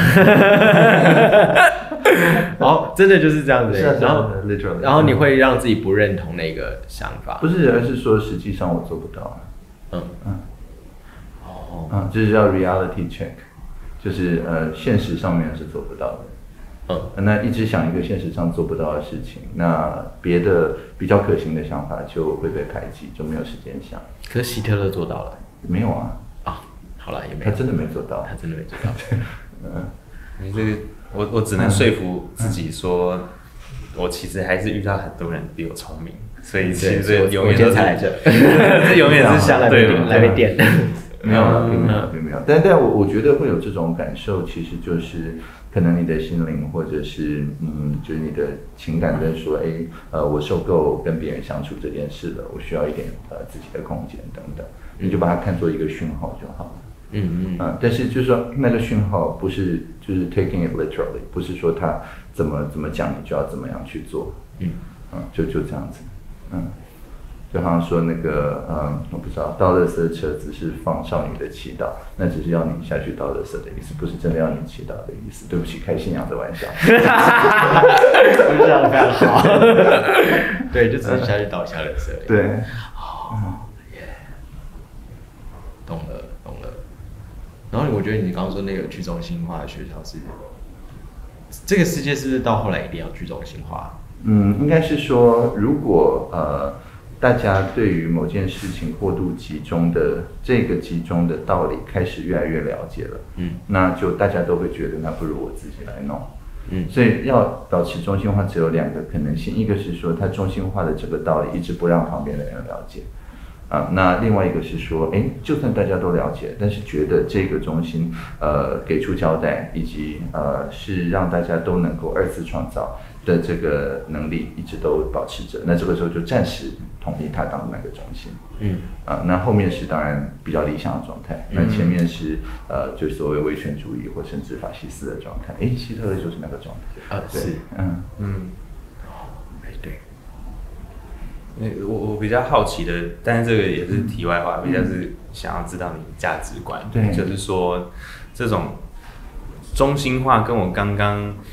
哦，真的就是这样子。 然后，然后你会让自己不认同那个想法？ 不是，而是说实际上我做不到。嗯嗯。哦。嗯，这是叫 reality check， 就是呃，现实上面是做不到的。嗯。那一直想一个现实上做不到的事情，那别的比较可行的想法就会被排挤，就没有时间想。 可是希特勒做到了。 没有啊。 啊，好了，也没有。 他真的没做到。 他真的没做到。 嗯，你这个，我我只能说服自己说，嗯、我其实还是遇到很多人比我聪明，所以其实永远都是来这， 这永远是相对的，来被电， 没有，并没有，并没有。但但我我觉得会有这种感受，其实就是可能你的心灵，或者是嗯，就是你的情感在说，哎，呃，我受够跟别人相处这件事了，我需要一点呃自己的空间等等，你就把它看作一个讯号就好了。嗯嗯啊，但是就是说那个讯号不是就是 taking it literally， 不是说他怎么怎么讲你就要怎么样去做，嗯嗯，就就这样子，嗯，就好像说那个嗯，我不知道倒垃圾的车子是放少女的祈祷，那只是要你下去倒垃圾的意思，不是真的要你祈祷的意思。对不起，开信仰的玩笑。 我觉得非常好。对，就只是下去倒一下垃圾。 对。 哦，耶，懂了。然后我觉得你刚刚说那个去中心化的学校是，这个世界是不是到后来一定要去中心化？ 嗯，应该是说，如果呃大家对于某件事情过度集中的这个集中的道理开始越来越了解了，嗯，那就大家都会觉得那不如我自己来弄，嗯，所以要保持中心化只有两个可能性，一个是说它中心化的这个道理一直不让旁边的人了解。啊，那另外一个是说，哎，就算大家都了解，但是觉得这个中心呃给出交代，以及呃是让大家都能够二次创造的这个能力一直都保持着，那这个时候就暂时同意他当那个中心。嗯，啊，那后面是当然比较理想的状态，那前面是呃就所谓威权主义或甚至法西斯的状态。哎，希特勒就是那个状态。 啊，是， 嗯嗯， 哎对。 我我比较好奇的，但是这个也是题外话，比较是想要知道你的价值观，对，就是说这种中心化跟我刚刚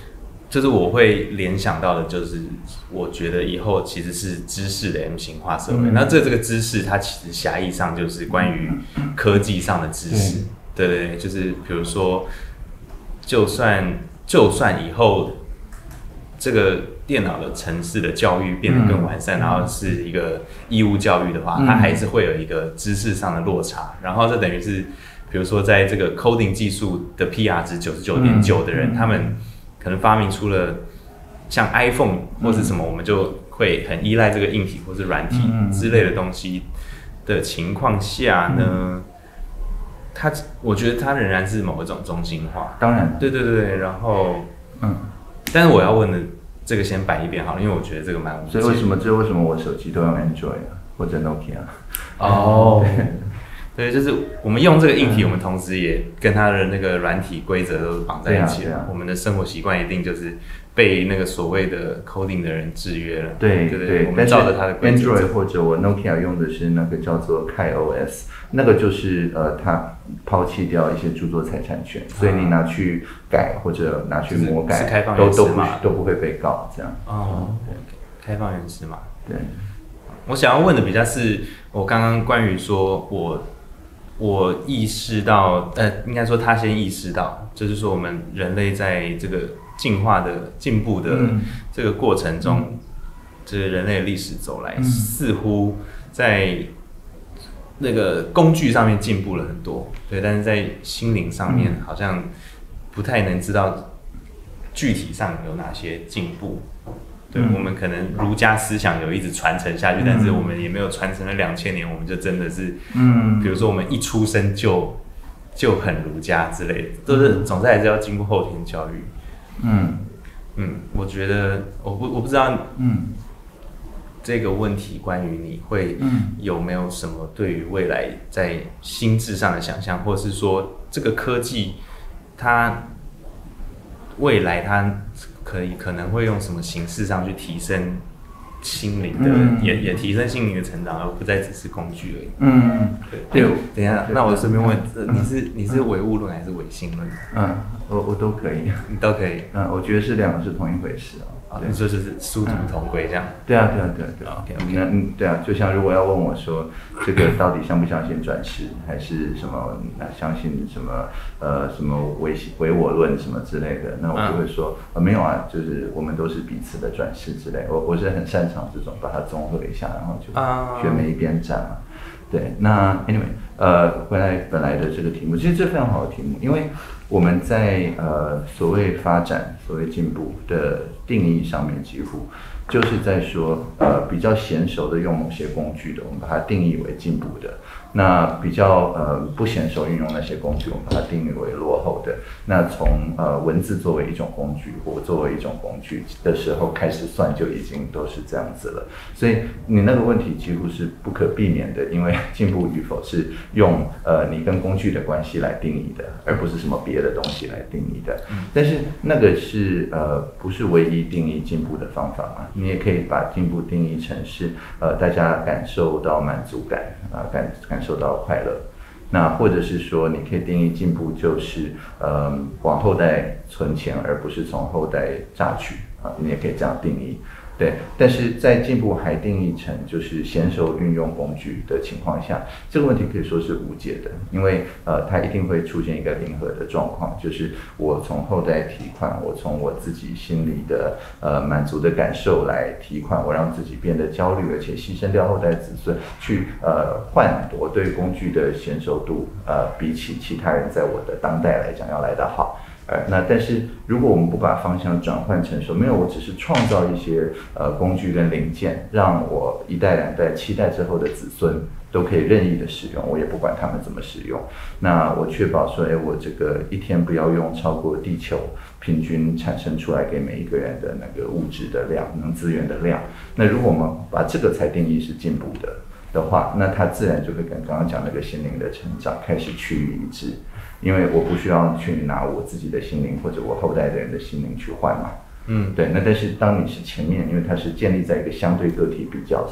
就是我会联想到的，就是我觉得以后其实是知识的 M 型化社会。嗯、那这这个知识，它其实狭义上就是关于科技上的知识。嗯、对对对，就是比如说，就算就算以后这个电脑的程式的教育变得更完善，嗯、然后是一个义务教育的话，嗯、它还是会有一个知识上的落差。然后这等于是，比如说在这个 coding 技术的 P R 值九十九点九的人，嗯、他们可能发明出了像 iPhone 或是什么，我们就会很依赖这个硬体或是软体之类的东西的情况下呢，它我觉得它仍然是某一种中心化。 当然， 对对对，然后嗯，但是我要问的这个先摆一边好了，因为我觉得这个蛮无解。 所以为什么这为什么我手机都用 Android 啊，或者 Nokia？ 哦。对，就是我们用这个硬体，嗯、我们同时也跟它的那个软体规则都绑在一起了。啊啊、我们的生活习惯一定就是被那个所谓的 coding 的人制约了。 对对对， 我们照着它的规则。 Android 或者我 Nokia 用的是那个叫做 KaiOS， 那个就是呃，它抛弃掉一些著作财产权，所以你拿去改或者拿去魔改， 是开放都都不原始码都不会被告这样。 哦，对，开放原始码。 对， 我想要问的比较是，我刚刚关于说我。我意识到，呃，应该说他先意识到，就是说我们人类在这个进化的进步的这个过程中，嗯、这个人类的历史走来，嗯、似乎在那个工具上面进步了很多，对，但是在心灵上面好像不太能知道具体上有哪些进步。对，嗯、我们可能儒家思想有一直传承下去，嗯、但是我们也没有传承了两千年，我们就真的是，嗯，比如说我们一出生就就很儒家之类的，都是总是还是要经过后天教育。嗯嗯，我觉得我不我不知道，嗯，这个问题关于你会有没有什么对于未来在心智上的想象，或是说这个科技它未来它。可以可能会用什么形式上去提升心灵的，嗯、也也提升心灵的成长，而不再只是工具而已。嗯，对。对，等一下，那我顺便问，嗯、你是你是唯物论还是唯心论？ 嗯，我我都可以， 你都可以。 嗯，我觉得是两个是同一回事啊。 啊，你说就是殊途同归这样？ 对啊，对啊，对啊，对啊。 OK， 那嗯，对啊，就像如果要问我说，这个到底相不相信转世，还是什么？那相信什么？呃，什么唯唯我论什么之类的？那我就会说，呃，没有啊，就是我们都是彼此的转世之类。我我是很擅长这种，把它综合一下，然后就学每一边站嘛。对，那 anyway， 呃，回来本来的这个题目，其实这非常好的题目，因为我们在呃所谓发展、所谓进步的定义上面，几乎就是在说，呃，比较娴熟的用某些工具的，我们把它定义为进步的；那比较呃不娴熟运用那些工具，我们把它定义为落后的。那从呃文字作为一种工具，或作为一种工具的时候开始算，就已经都是这样子了。所以你那个问题几乎是不可避免的，因为进步与否是用呃你跟工具的关系来定义的，而不是什么别的东西来定义的。但是那个是呃不是唯一定义进步的方法嘛？你也可以把进步定义成是呃大家感受到满足感啊、呃、感感受到快乐。那或者是说，你可以定义进步就是呃往后代存钱，而不是从后代榨取啊，你也可以这样定义。对，但是在进步还定义成就是娴熟运用工具的情况下，这个问题可以说是无解的，因为呃，它一定会出现一个零和的状况，就是我从后代提款，我从我自己心里的呃满足的感受来提款，我让自己变得焦虑，而且牺牲掉后代子孙，去呃换我对工具的娴熟度，呃，比起其他人在我的当代来讲要来得好。呃，那但是如果我们不把方向转换成说，没有，我只是创造一些呃工具跟零件，让我一代两代七代之后的子孙都可以任意的使用，我也不管他们怎么使用。那我确保说，哎，我这个一天不要用超过地球平均产生出来给每一个人的那个物质的量，能资源的量。那如果我们把这个才定义是进步的的话，那它自然就会跟刚刚讲那个心灵的成长开始趋于一致。因为我不需要去拿我自己的心灵或者我后代的人的心灵去换嘛，嗯，对。那但是当你是前面，因为它是建立在一个相对个体比较上，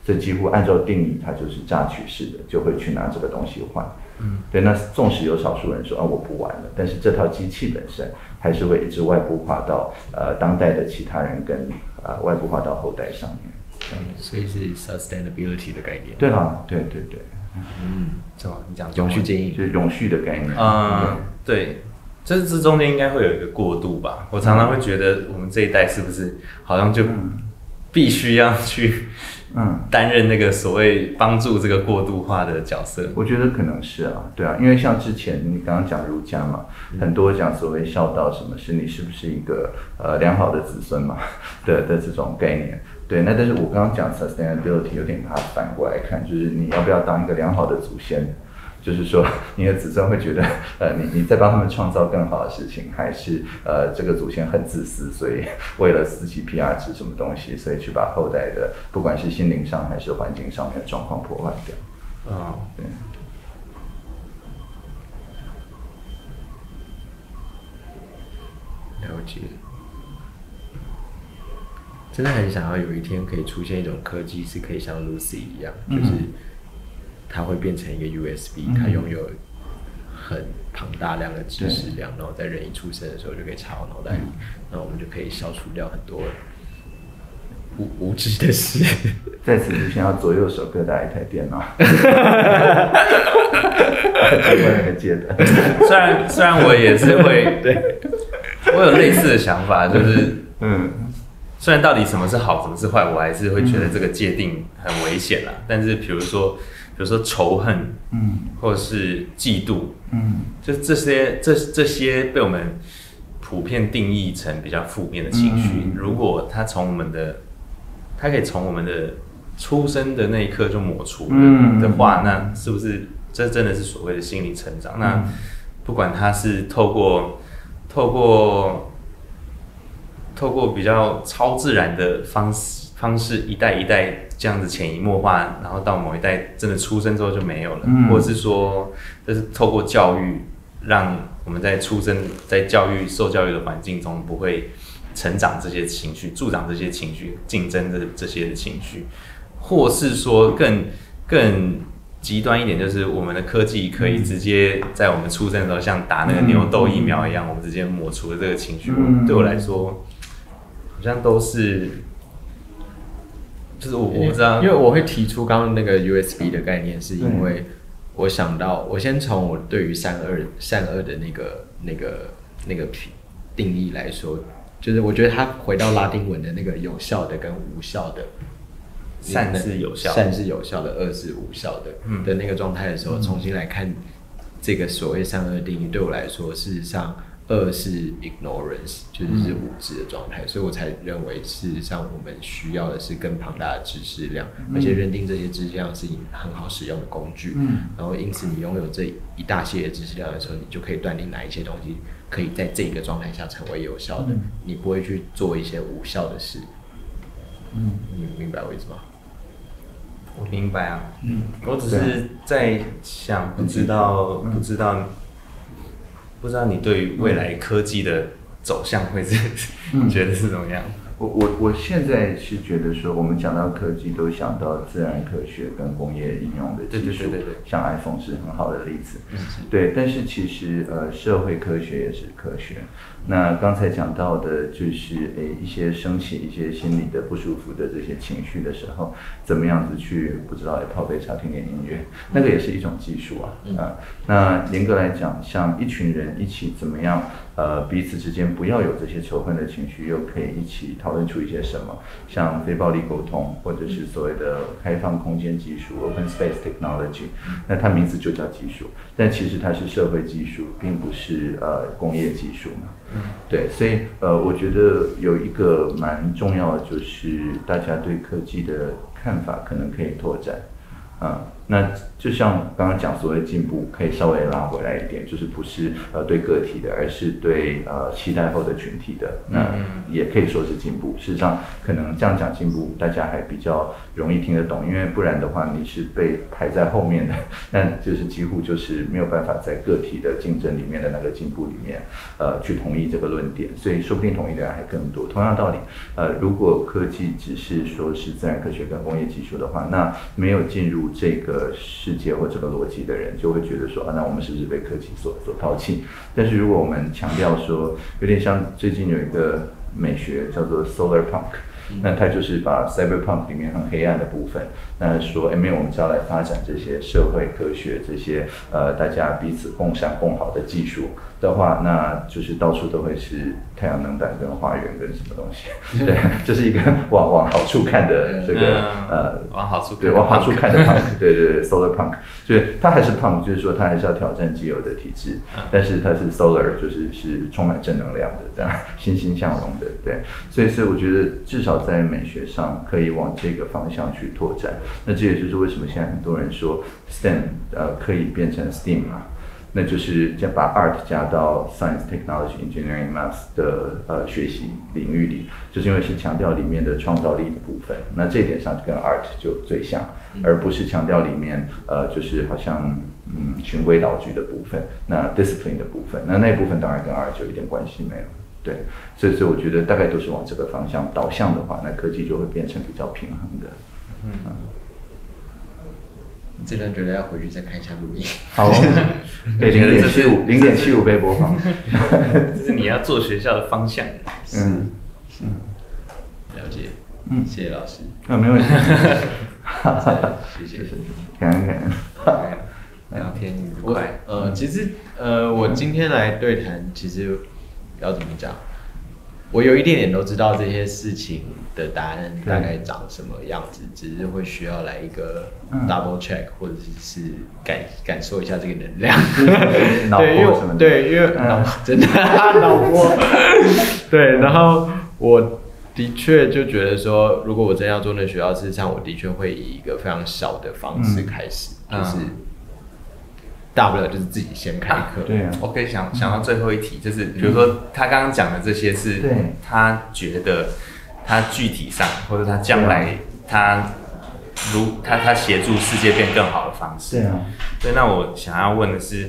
所以几乎按照定义，它就是榨取式的，就会去拿这个东西换。嗯，对。那纵使有少数人说啊我不玩了，但是这套机器本身还是会一直外部化到呃当代的其他人跟呃外部化到后代上面。 嗯，所以是 sustainability 的概念。 对啦，对对对。 嗯，这么你讲永续经营， 就是永续的概念。 嗯，对。这这中间应该会有一个过渡吧。我常常会觉得，我们这一代是不是好像就必须要去嗯担任那个所谓帮助这个过渡化的角色？ 我觉得可能是啊，对啊，因为像之前你刚刚讲儒家嘛，嗯、很多讲所谓孝道，什么是你是不是一个呃良好的子孙嘛的的这种概念。对，那但是我刚刚讲 sustainability 有点把它反过来看，就是你要不要当一个良好的祖先？就是说，你的子孙会觉得，呃，你你在帮他们创造更好的事情，还是呃，这个祖先很自私，所以为了自己 P R 值什么东西，所以去把后代的不管是心灵上还是环境上面的状况破坏掉。 哦， 对。 了解。真的很想要有一天可以出现一种科技，是可以像 Lucy 一样，嗯、就是。它会变成一个 U S B， 它拥有很庞大量的知识量，然后在人一出生的时候就可以插到脑袋里，那我们就可以消除掉很多无无知的事。 在此之前要左右手各带一台电脑。接的。 虽然虽然我也是会，对，我有类似的想法，就是嗯，虽然到底什么是好，什么是坏，我还是会觉得这个界定很危险啦。但是比如说。比如说仇恨，嗯，或者是嫉妒，嗯，就这些这这些被我们普遍定义成比较负面的情绪，嗯、如果它从我们的，它可以从我们的出生的那一刻就抹除的、嗯、的话，那是不是这真的是所谓的心理成长？嗯、那不管它是透过透过透过比较超自然的方式。方式一代一代这样子潜移默化，然后到某一代真的出生之后就没有了，嗯、或者是说，这是透过教育，让我们在出生在教育受教育的环境中不会成长这些情绪，助长这些情绪，竞争的这些的情绪，或是说更更极端一点，就是我们的科技可以直接在我们出生的时候，像打那个牛痘疫苗一样，我们直接抹除了这个情绪。嗯、对我来说，好像都是。就是我我不知道， 因为我会提出刚刚那个 U S B 的概念，是因为我想到，我先从我对于善恶善恶的那个那个那个定义来说，就是我觉得它回到拉丁文的那个有效的跟无效的， 善是有效， 善是有效的，恶是无效的、嗯、的那个状态的时候，重新来看这个所谓善恶定义，对我来说，事实上。二是 ignorance， 就是是无知的状态，嗯、所以我才认为事实上我们需要的是更庞大的知识量，嗯、而且认定这些知识量是很好使用的工具。嗯、然后因此你拥有这一大些的知识量的时候，你就可以断定哪一些东西可以在这个状态下成为有效的，嗯、你不会去做一些无效的事。嗯，你明白我意思吗？ 我明白啊，嗯，我只是在想，不知道，嗯、不知道。不知道你对于未来科技的走向会是、嗯、觉得是怎么样？ 我我我现在是觉得说，我们讲到科技都想到自然科学跟工业应用的技术， 对对对对对， 像 iPhone 是很好的例子。嗯、对，但是其实呃，社会科学也是科学。那刚才讲到的就是诶一些升起一些心理的不舒服的这些情绪的时候，怎么样子去不知道泡杯茶听点音乐，那个也是一种技术啊。嗯、呃，那严格来讲，像一群人一起怎么样，呃，彼此之间不要有这些仇恨的情绪，又可以一起讨论出一些什么，像非暴力沟通，或者是所谓的开放空间技术 （Open Space Technology），那它名字就叫技术，但其实它是社会技术，并不是呃工业技术嘛。对，所以呃，我觉得有一个蛮重要的，就是大家对科技的看法可能可以拓展。 嗯，那就像刚刚讲所谓的进步，可以稍微拉回来一点，就是不是呃对个体的，而是对呃期待后的群体的，那也可以说是进步。事实上，可能这样讲进步，大家还比较容易听得懂，因为不然的话，你是被排在后面的，那就是几乎就是没有办法在个体的竞争里面的那个进步里面，呃，去同意这个论点，所以说不定同意的人还更多。同样道理，呃，如果科技只是说是自然科学跟工业技术的话，那没有进入这个世界或这个逻辑的人，就会觉得说啊，那我们是不是被科技所所抛弃？但是如果我们强调说，有点像最近有一个美学叫做 Solar Punk。那他就是把 Cyberpunk 里面很黑暗的部分，那说，哎，没有，我们就要来发展这些社会科学，这些呃大家彼此共善共好的技术的话，那就是到处都会是太阳能板跟花园跟什么东西，对，这是一个往往好处看的这个、嗯、呃往好处对往好处看的 punk， 对对对 ，solar punk， 所以它还是 punk， 就是说它还是要挑战既有的体制，嗯、但是它是 solar， 就是是充满正能量的，这样欣欣向荣的，对，所以所以我觉得至少在美学上可以往这个方向去拓展。那这也就是为什么现在很多人说 S T E M 呃可以变成 S T E A M 嘛。那就是把 art 加到 science, technology, engineering, math 的呃学习领域里，就是因为是强调里面的创造力的部分。那这一点上跟 art 就最像，而不是强调里面呃就是好像嗯循规蹈矩的部分，那 discipline 的部分，那那部分当然跟 art 就一点关系没有。对，所以所以我觉得大概都是往这个方向导向的话，那科技就会变成比较平衡的。嗯。嗯这段觉得要回去再看一下录音。 好，对，零点七五，零点七五倍播放， 这是你要做学校的方向。 嗯嗯， 了解。嗯，谢谢老师。 啊，没问题。 谢谢， 感恩感恩。 聊天愉快。 呃，其实呃，我今天来对谈，其实要怎么讲？我有一点点都知道这些事情的答案大概长什么样子，只是会需要来一个 double check，、嗯、或者是感感受一下这个能量。 脑波什么的。 对，因为脑、嗯、真的脑波。对，然后我的确就觉得说，如果我真要做那学校，事实上我的确会以一个非常小的方式开始，嗯、就是。大不了就是自己先开课、啊。 对啊。 我可以想想到最后一题，就是比如说他刚刚讲的这些是，他觉得他具体上或者他将来他如他他协助世界变更好的方式。 对啊。 对，那我想要问的是，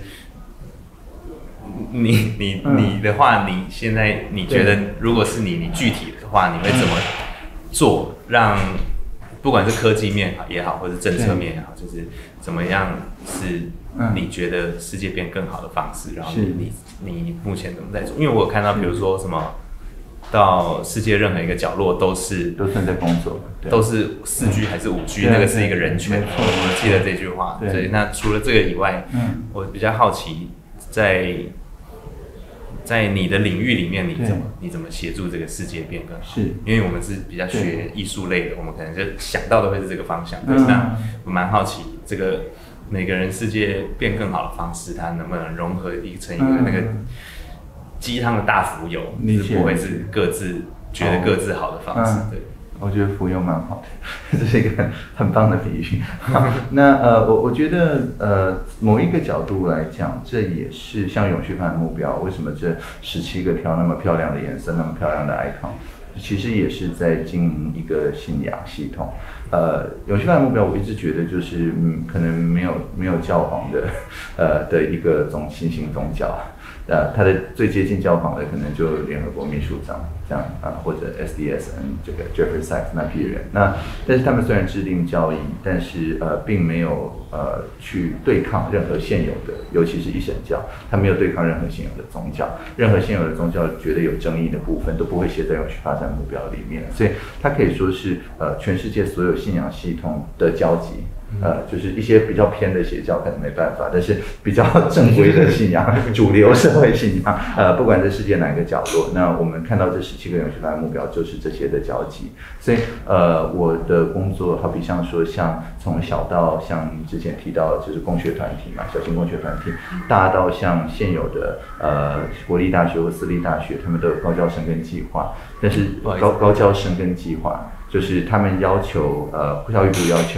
你你你的话，你现在你觉得如果是你，你具体的话，你会怎么做让？不管是科技面也好，或是政策面也好，就是怎么样是你觉得世界变更好的方式，然后你你你目前怎么在做？因为我有看到，比如说什么，到世界任何一个角落都是都是在工作， 都是四 G 还是五 G， 那个是一个人权。我记得这句话。所以那除了这个以外，我比较好奇在。在你的领域里面，你怎么你怎么协助这个世界变更好？ 是， 因为我们是比较学艺术类的，我们可能就想到的会是这个方向。对，嗯、那我蛮好奇，这个每个人世界变更好的方式，它能不能融合一成一个那个鸡汤的大浮游，嗯、是不会是各自觉得各自好的方式。对。 我觉得浮游蛮好的，这是一个很很棒的比喻。那呃，我我觉得呃，某一个角度来讲，这也是像永续发展目标，为什么这十七个挑那么漂亮的颜色，那么漂亮的 icon， 其实也是在经营一个信仰系统。呃，永续发展目标，我一直觉得就是嗯，可能没有没有教皇的呃的一个宗新兴宗教。呃，它的最接近教皇的可能就联合国秘书长这样啊，或者 S D S N 这个 Jeffrey Sachs 那批人。那但是他们虽然制定教义，但是呃并没有呃去对抗任何现有的，尤其是一神教，他没有对抗任何现有的宗教，任何现有的宗教觉得有争议的部分都不会写在永续发展目标里面，所以它可以说是呃全世界所有信仰系统的交集。呃，就是一些比较偏的邪教可能没办法，但是比较正规的信仰、主流社会信仰，呃，不管在世界哪一个角落，那我们看到这十七个永续发展目标就是这些的交集。所以，呃，我的工作好比像说，像从小到像你之前提到，就是共学团体嘛，小型共学团体，大到像现有的呃国立大学或私立大学，他们都有高教生根计划，但是高高教生根计划。就是他们要求，呃，教育部要求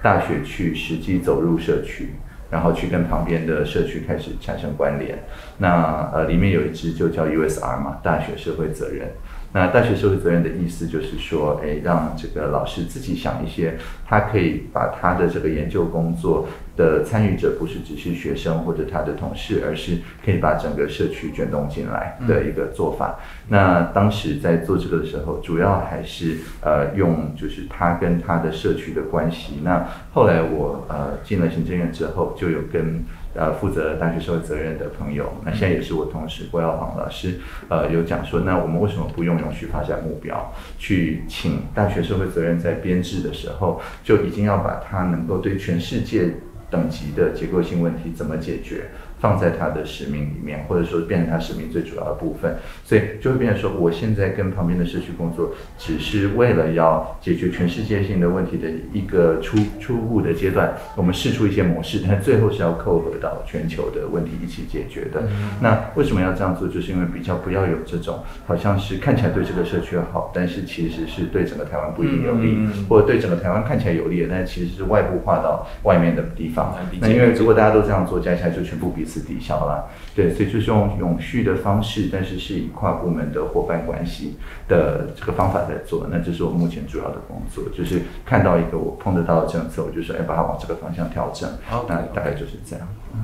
大学去实际走入社区，然后去跟旁边的社区开始产生关联。那呃，里面有一支就叫 U S R 嘛，大学社会责任。那大学社会责任的意思就是说，哎，让这个老师自己想一些，他可以把他的这个研究工作的参与者不是只是学生或者他的同事，而是可以把整个社区卷动进来的一个做法。嗯、那当时在做这个的时候，主要还是呃用就是他跟他的社区的关系。那后来我呃进了行政院之后，就有跟呃负责大学社会责任的朋友，那现在也是我同事郭耀煌老师，呃有讲说，那我们为什么不用永续发展目标去请大学社会责任在编制的时候，就已经要把它能够对全世界等级的结构性问题怎么解决放在他的使命里面，或者说变成他使命最主要的部分，所以就会变成说，我现在跟旁边的社区工作，只是为了要解决全世界性的问题的一个初初步的阶段，我们试出一些模式，但最后是要扣合到全球的问题一起解决的。嗯、那为什么要这样做？就是因为比较不要有这种好像是看起来对这个社区好，但是其实是对整个台湾不一定有利，嗯、或者对整个台湾看起来有利，但是其实是外部化到外面的地方。那因为如果大家都这样做，加起来就全部彼此抵消了。对，所以就是用永续的方式，但是是以跨部门的伙伴关系的这个方法在做。那这是我目前主要的工作，就是看到一个我碰得到的政策，我就说，哎，把它往这个方向调整。Okay, 那大概就是这样。嗯、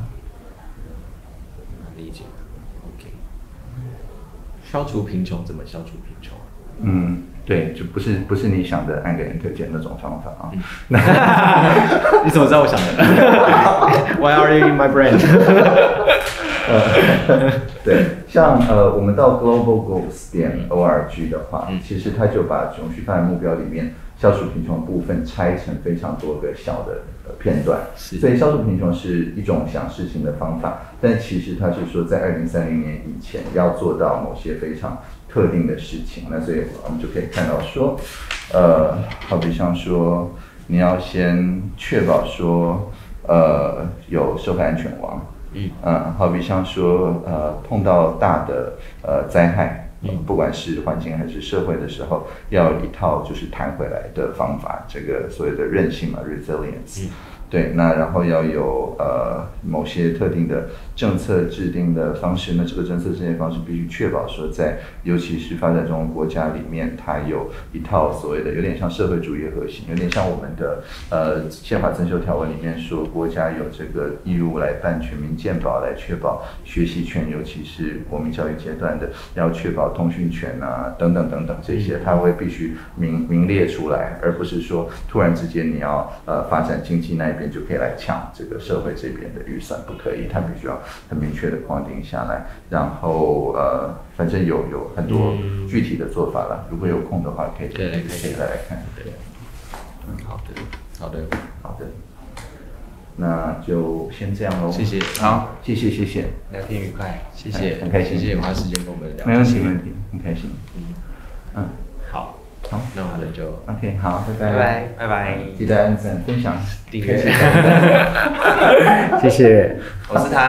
理解。OK。消除贫穷怎么消除贫穷？ 嗯。对，就不是不是你想的按个 enter 键那种方法啊。 你怎么知道我想的 ？Why are you in my brain？ 呃，对，像呃，我们到 global goals 点 org 的话，嗯、其实它就把永续发展目标里面消除贫穷的部分拆成非常多个小的呃片段。所以消除贫穷是一种想事情的方法，但其实它是说在二零三零年以前要做到某些非常特定的事情。那所以我们就可以看到说，呃，好比像说，你要先确保说，呃，有社会安全网。嗯，呃，好比像说，呃，碰到大的呃灾害，嗯，不管是环境还是社会的时候，要有一套就是弹回来的方法，这个所谓的韧性嘛 ，resilience。嗯对，那然后要有呃某些特定的政策制定的方式，那这个政策制定方式必须确保说在，尤其是发展中国家里面，它有一套所谓的有点像社会主义核心，有点像我们的呃宪法增修条文里面说，国家有这个义务来办全民健保，来确保学习权，尤其是国民教育阶段的，要确保通讯权啊等等等等这些，它会必须明明列出来，而不是说突然之间你要呃发展经济那一边就可以来抢这个社会这边的预算，不可以，它必须要很明确的框定下来。然后呃，反正有有很多具体的做法了，如果有空的话，可以可以可以再来看。对， 嗯，好的，好的， 好的，那就先这样喽。 谢谢， 好，谢谢谢谢， 聊天愉快，谢谢， 很开心， 谢谢花时间跟我们聊， 没问题没问题，很开心。嗯嗯，好。好，那我们就 OK， 好，拜拜拜拜拜， 记得按赞、分享、 订阅， 谢谢， 我是他。